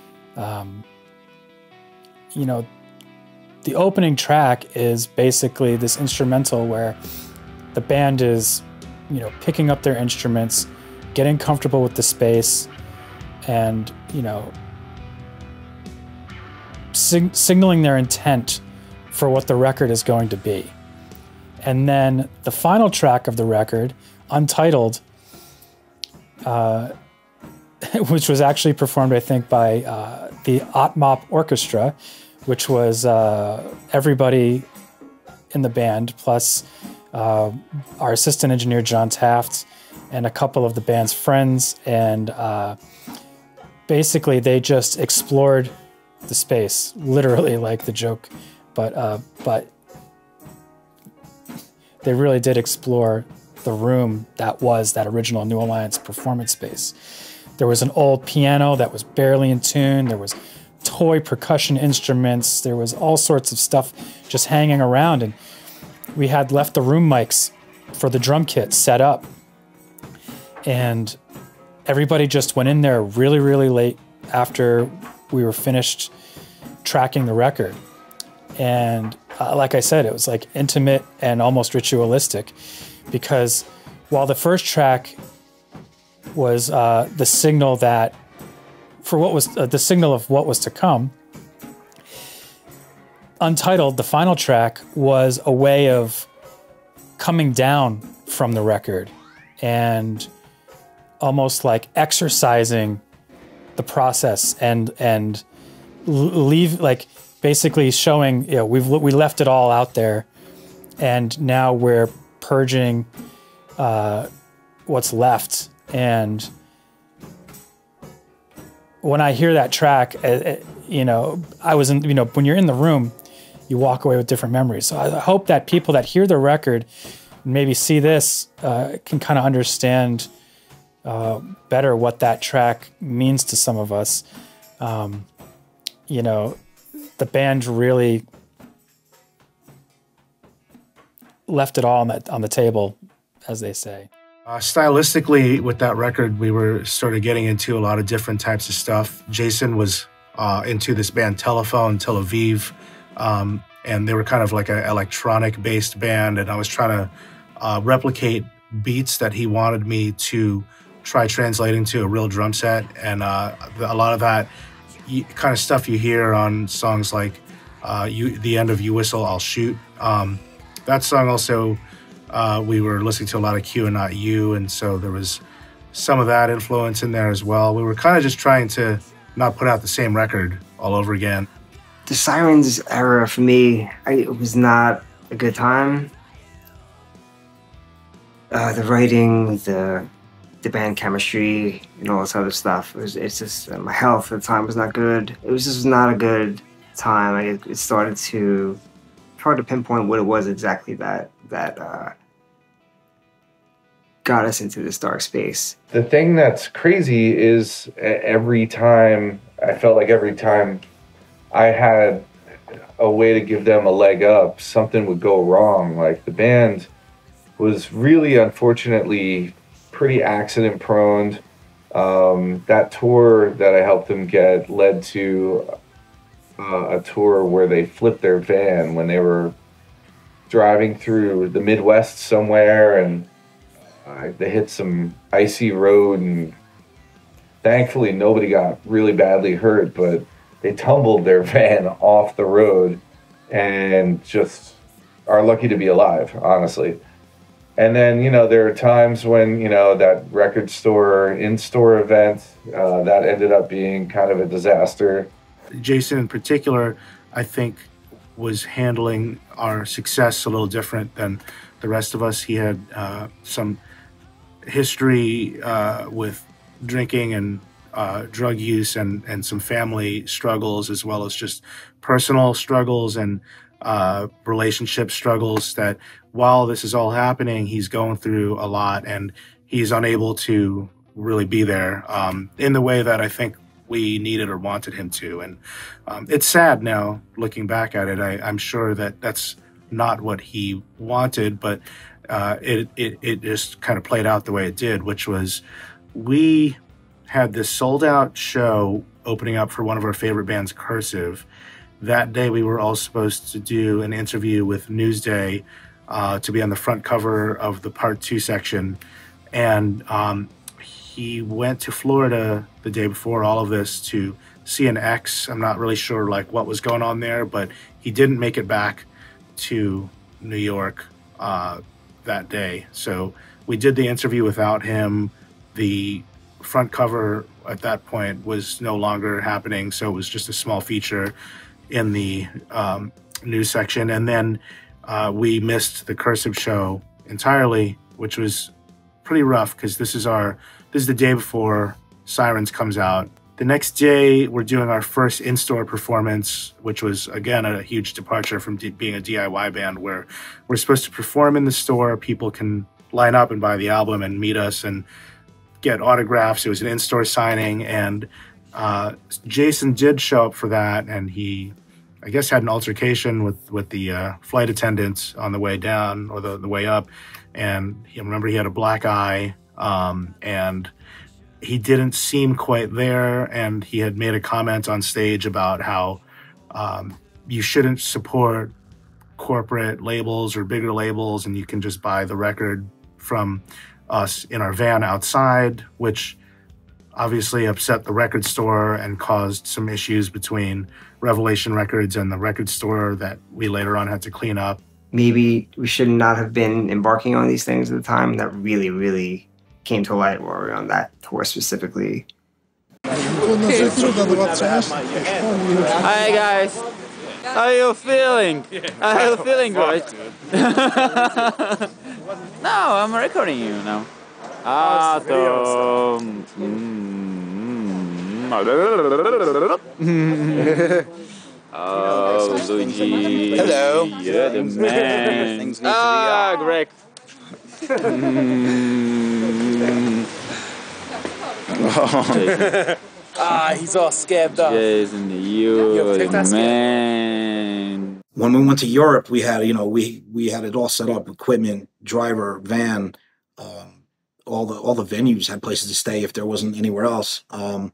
The opening track is basically this instrumental where the band is, picking up their instruments, getting comfortable with the space, and, signaling their intent for what the record is going to be. And then the final track of the record, Untitled, which was actually performed, I think, by the Otmop Orchestra, which was everybody in the band, plus our assistant engineer, John Taft, and a couple of the band's friends. And basically, they just explored the space, literally, like the joke. But they really did explore the room that was that original New Alliance performance space. There was an old piano that was barely in tune. There was toy percussion instruments. There was all sorts of stuff just hanging around. And we had left the room mics for the drum kit set up. And everybody just went in there really, really late after we were finished tracking the record. And like I said, it was like intimate and almost ritualistic, because while the first track was the signal that for what was the signal of what was to come, Untitled, the final track, was a way of coming down from the record and almost like exercising the process and leave, like basically showing, we left it all out there, and now we're purging what's left. And when I hear that track, I was in, when you're in the room, you walk away with different memories. So I hope that people that hear the record and maybe see this can kind of understand better what that track means to some of us. you know, the band really left it all on the table, as they say. Stylistically, with that record, we were sort of getting into a lot of different types of stuff. Jason was into this band Telephone, Tel Aviv, and they were kind of like an electronic-based band, and I was trying to replicate beats that he wanted me to try translating to a real drum set, and a lot of that kind of stuff you hear on songs like The End of You Whistle, I'll Shoot. That song also, we were listening to a lot of Q and Not You, and so there was some of that influence in there as well. We were kind of just trying to not put out the same record all over again. The Sirens era for me, it was not a good time. The writing, the band chemistry, and all this other stuff. It's just my health at the time was not good. It was just not a good time. It started to hard to pinpoint what it was exactly that got us into this dark space. The thing that's crazy is every time I had a way to give them a leg up, something would go wrong. Like the band was really, unfortunately, pretty accident prone. That tour that I helped them get led to a tour where they flipped their van when they were driving through the Midwest somewhere, and they hit some icy road, and thankfully nobody got really badly hurt, but they tumbled their van off the road and just are lucky to be alive, honestly. And then, you know, there are times when, you know, that record store in-store event, that ended up being kind of a disaster. Jason in particular, I think, was handling our success a little different than the rest of us. He had some history with drinking and drug use and some family struggles, as well as just personal struggles and relationship struggles, that while this is all happening, he's going through a lot and he's unable to really be there in the way that I think we needed or wanted him to. And it's sad now looking back at it. I'm sure that that's not what he wanted, but it just kind of played out the way it did, which was we had this sold out show opening up for one of our favorite bands, Cursive. That day we were all supposed to do an interview with Newsday to be on the front cover of the Part 2 section. And he went to Florida the day before all of this to see an ex. I'm not really sure like what was going on there, but he didn't make it back to New York that day. So we did the interview without him. The front cover at that point was no longer happening, so it was just a small feature in the news section. And then we missed the Cursive show entirely, which was pretty rough because this is the day before Sirens comes out. The next day, we're doing our first in-store performance, which was, again, a huge departure from being a DIY band, where we're supposed to perform in the store. People can line up and buy the album and meet us and get autographs. It was an in-store signing, and Jason did show up for that, and he, I guess, had an altercation with the flight attendants on the way down or the way up, and I remember he had a black eye, and he didn't seem quite there, and he had made a comment on stage about how you shouldn't support corporate labels or bigger labels, and you can just buy the record from us in our van outside, which obviously upset the record store and caused some issues between Revelation Records and the record store that we later on had to clean up. Maybe we should not have been embarking on these things at the time. That really, really came to light while we were on that tour specifically. Hi guys, how are you feeling? Are you feeling good? No, I'm recording you now. Oh, Luigi. Hello. You're the man. Greg. He's all scabbed up. Yes, in the U, man. When we went to Europe, we had, we had it all set up: equipment, driver, van. All the venues had places to stay if there wasn't anywhere else.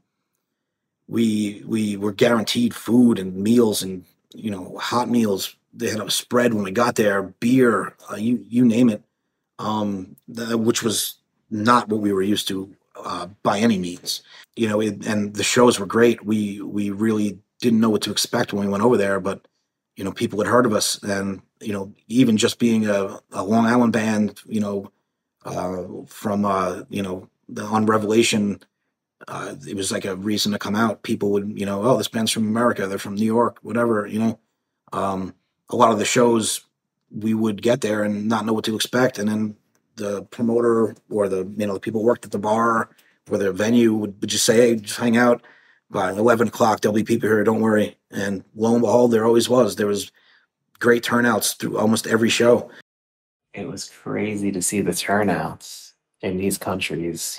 We were guaranteed food and meals and hot meals. They had a spread when we got there, beer, you name it, which was not what we were used to by any means. And the shows were great. We really didn't know what to expect when we went over there, but people had heard of us, and even just being a Long Island band, from on Revelation, it was like a reason to come out. People would, oh, this band's from America, they're from New York, whatever. A lot of the shows we would get there and not know what to expect, and then the promoter or the people who worked at the bar or the venue would just say, hey, just hang out. By 11 o'clock, there'll be people here, don't worry. And lo and behold, there always was. There was great turnouts through almost every show. It was crazy to see the turnouts in these countries,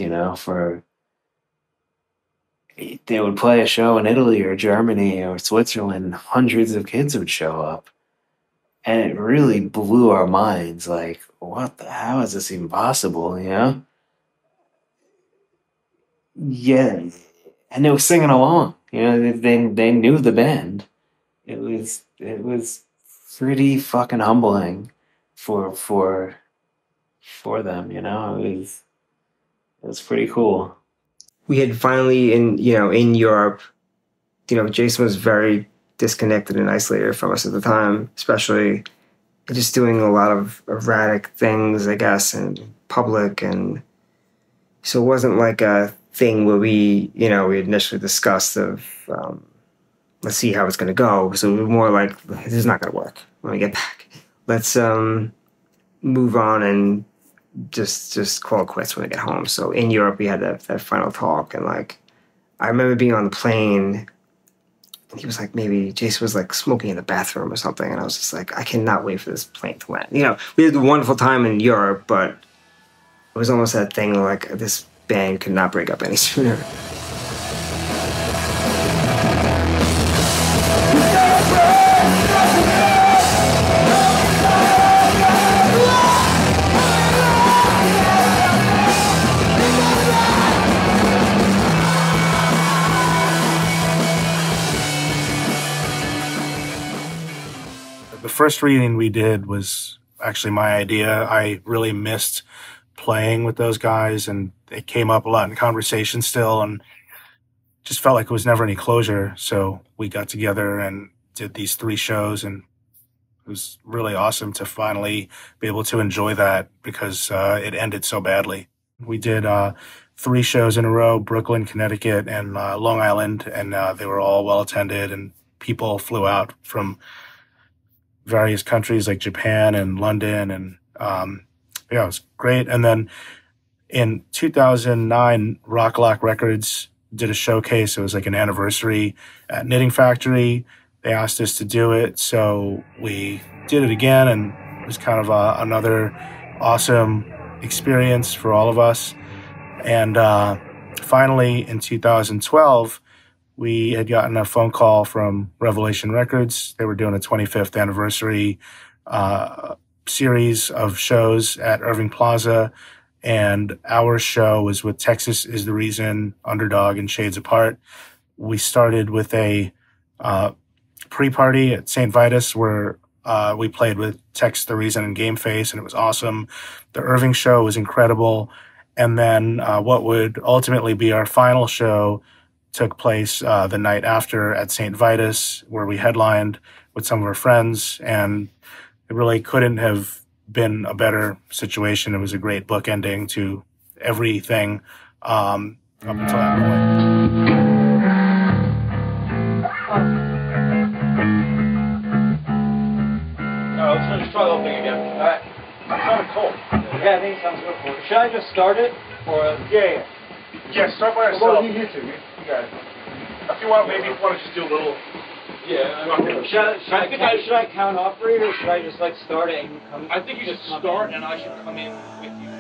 they would play a show in Italy or Germany or Switzerland, hundreds of kids would show up. And it really blew our minds, like, how is this even possible, Yeah. And they were singing along, they knew the band. It was pretty fucking humbling for them, it was pretty cool. We had finally in Europe, Jason was very disconnected and isolated from us at the time, especially just doing a lot of erratic things, I guess, in public. And so it wasn't like a thing where we initially discussed of, let's see how it's going to go. So we were more like, this is not going to work when we get back. Let's move on and just call it quits when we get home. So in Europe, we had that final talk. And I remember being on the plane. He was like, maybe Jason was smoking in the bathroom or something. And I was just like, I cannot wait for this plane to land. We had a wonderful time in Europe, but it was almost that thing this band could not break up any sooner. The first reading we did was actually my idea. I really missed playing with those guys, and it came up a lot in conversation still, and just felt like it was never any closure. So we got together and did these 3 shows, and it was really awesome to finally be able to enjoy that because it ended so badly. We did 3 shows in a row, Brooklyn, Connecticut, and Long Island, and they were all well attended, and people flew out from various countries like Japan and London, and it was great. And then in 2009, Rok Lok Records did a showcase. It was like an anniversary at Knitting Factory. They asked us to do it, so we did it again, and it was kind of another awesome experience for all of us. And finally, in 2012, we had gotten a phone call from Revelation Records. They were doing a 25th anniversary series of shows at Irving Plaza, and our show was with Texas Is the Reason, Underdog, and Shades Apart. We started with a pre-party at St. Vitus where we played with Texas The Reason and Game Face, and it was awesome. The Irving show was incredible. And then what would ultimately be our final show took place the night after at St. Vitus, where we headlined with some of our friends, and it really couldn't have been a better situation. It was a great book ending to everything up until that point. Let's try the whole thing again. All right. It's kind of cold. Yeah, I think it sounds good. Should I just start it? Or yeah. Yeah, start by yourself. Well, you two. Yeah. If you want, maybe you want to just do a little. Yeah. Should I count off for you, or should I just start it and you come? I think you should start, and I should come in with you.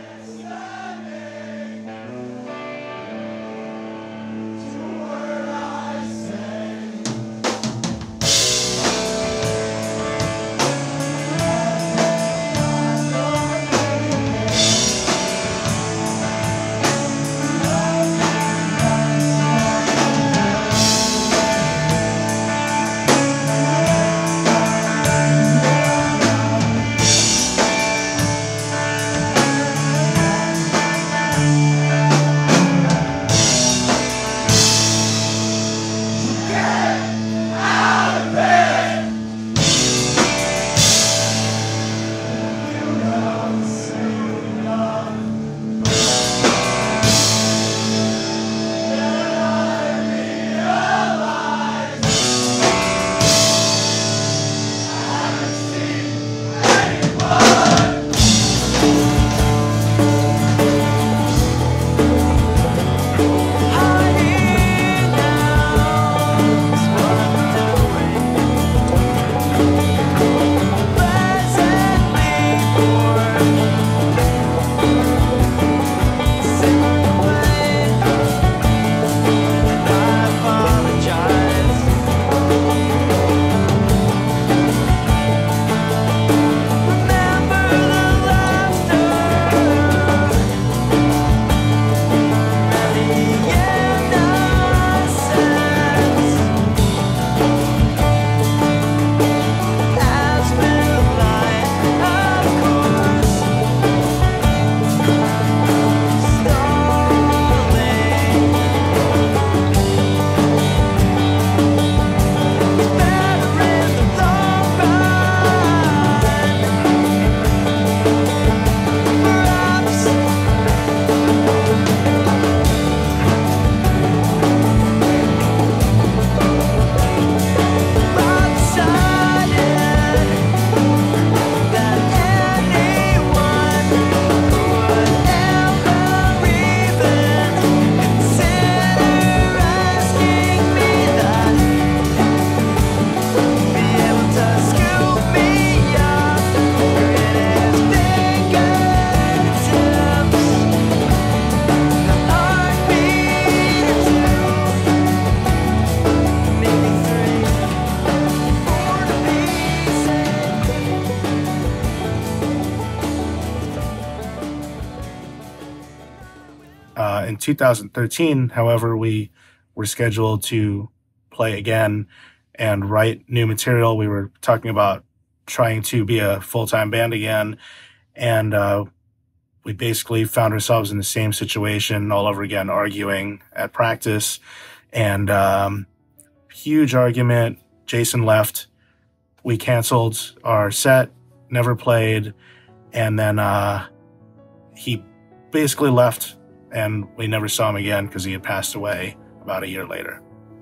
In 2013, however, we were scheduled to play again and write new material. We were talking about trying to be a full-time band again, and we basically found ourselves in the same situation all over again, arguing at practice, and huge argument. Jason left. We canceled our set, never played, and then he basically left, and we never saw him again because he had passed away about a year later.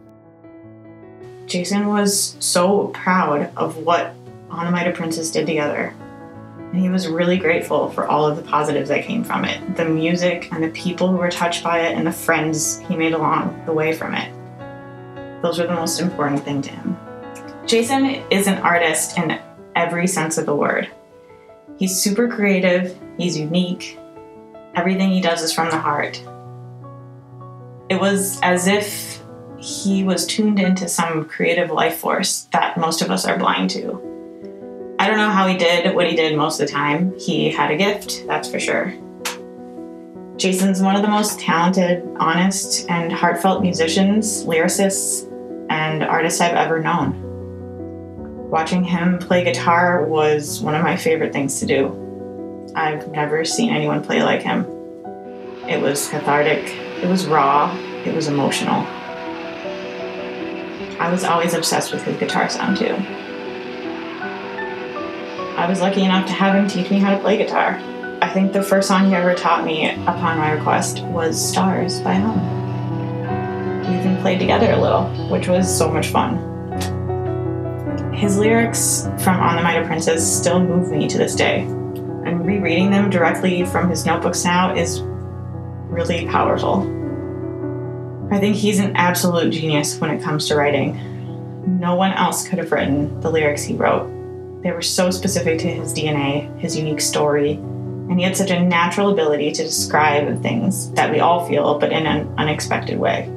Jason was so proud of what On the Mighty Princess did together. And he was really grateful for all of the positives that came from it. The music and the people who were touched by it and the friends he made along the way from it. Those were the most important thing to him. Jason is an artist in every sense of the word. He's super creative, he's unique. Everything he does is from the heart. It was as if he was tuned into some creative life force that most of us are blind to. I don't know how he did what he did most of the time. He had a gift, that's for sure. Jason's one of the most talented, honest, and heartfelt musicians, lyricists, and artists I've ever known. Watching him play guitar was one of my favorite things to do. I've never seen anyone play like him. It was cathartic, it was raw, it was emotional. I was always obsessed with his guitar sound too. I was lucky enough to have him teach me how to play guitar. I think the first song he ever taught me upon my request was Stars by him. We even played together a little, which was so much fun. His lyrics from On the Mighty Princess still move me to this day, and rereading them directly from his notebooks now is really powerful. I think he's an absolute genius when it comes to writing. No one else could have written the lyrics he wrote. They were so specific to his DNA, his unique story, and he had such a natural ability to describe things that we all feel, but in an unexpected way.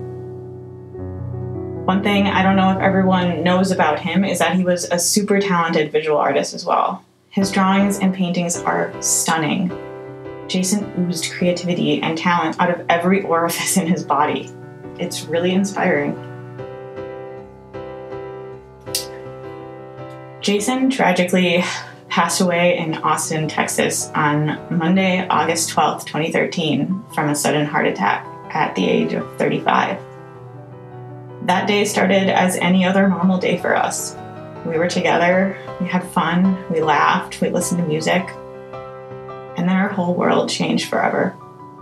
One thing I don't know if everyone knows about him is that he was a super talented visual artist as well. His drawings and paintings are stunning. Jason oozed creativity and talent out of every orifice in his body. It's really inspiring. Jason tragically passed away in Austin, Texas on Monday, August 12th, 2013, from a sudden heart attack at the age of 35. That day started as any other normal day for us. We were together, we had fun, we laughed, we listened to music, and then our whole world changed forever.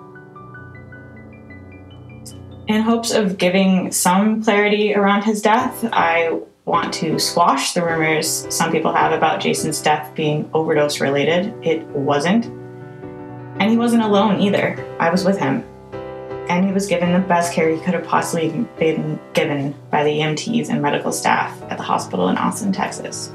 In hopes of giving some clarity around his death, I want to squash the rumors some people have about Jason's death being overdose related. It wasn't. And he wasn't alone either. I was with him. And he was given the best care he could have possibly been given by the EMTs and medical staff at the hospital in Austin, Texas.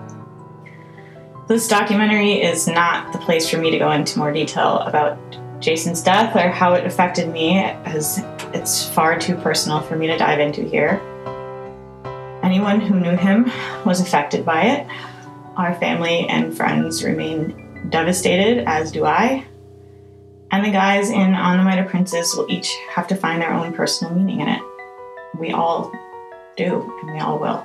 This documentary is not the place for me to go into more detail about Jason's death or how it affected me, as it's far too personal for me to dive into here. Anyone who knew him was affected by it. Our family and friends remain devastated, as do I. And the guys in On the Mighty Princess will each have to find their own personal meaning in it. We all do, and we all will.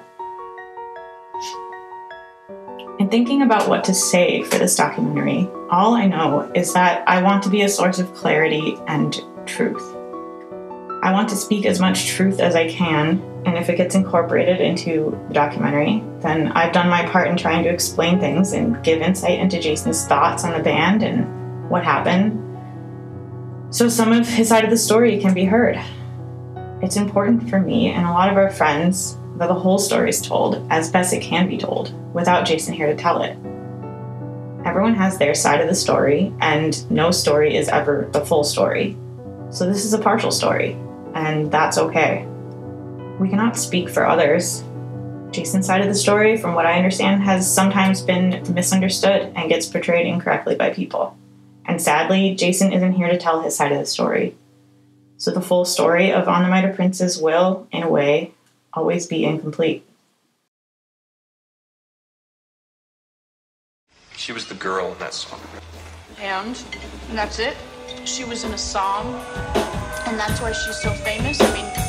In thinking about what to say for this documentary, all I know is that I want to be a source of clarity and truth. I want to speak as much truth as I can, and if it gets incorporated into the documentary, then I've done my part in trying to explain things and give insight into Jason's thoughts on the band and what happened, so some of his side of the story can be heard. It's important for me and a lot of our friends that the whole story is told as best it can be told, without Jason here to tell it. Everyone has their side of the story, and no story is ever the full story. So this is a partial story, and that's okay. We cannot speak for others. Jason's side of the story, from what I understand, has sometimes been misunderstood and gets portrayed incorrectly by people. And sadly, Jason isn't here to tell his side of the story. So the full story of On the Mighty Princess will, in a way, always be incomplete. She was the girl in that song. And that's it? She was in a song, And that's why she's so famous. I mean,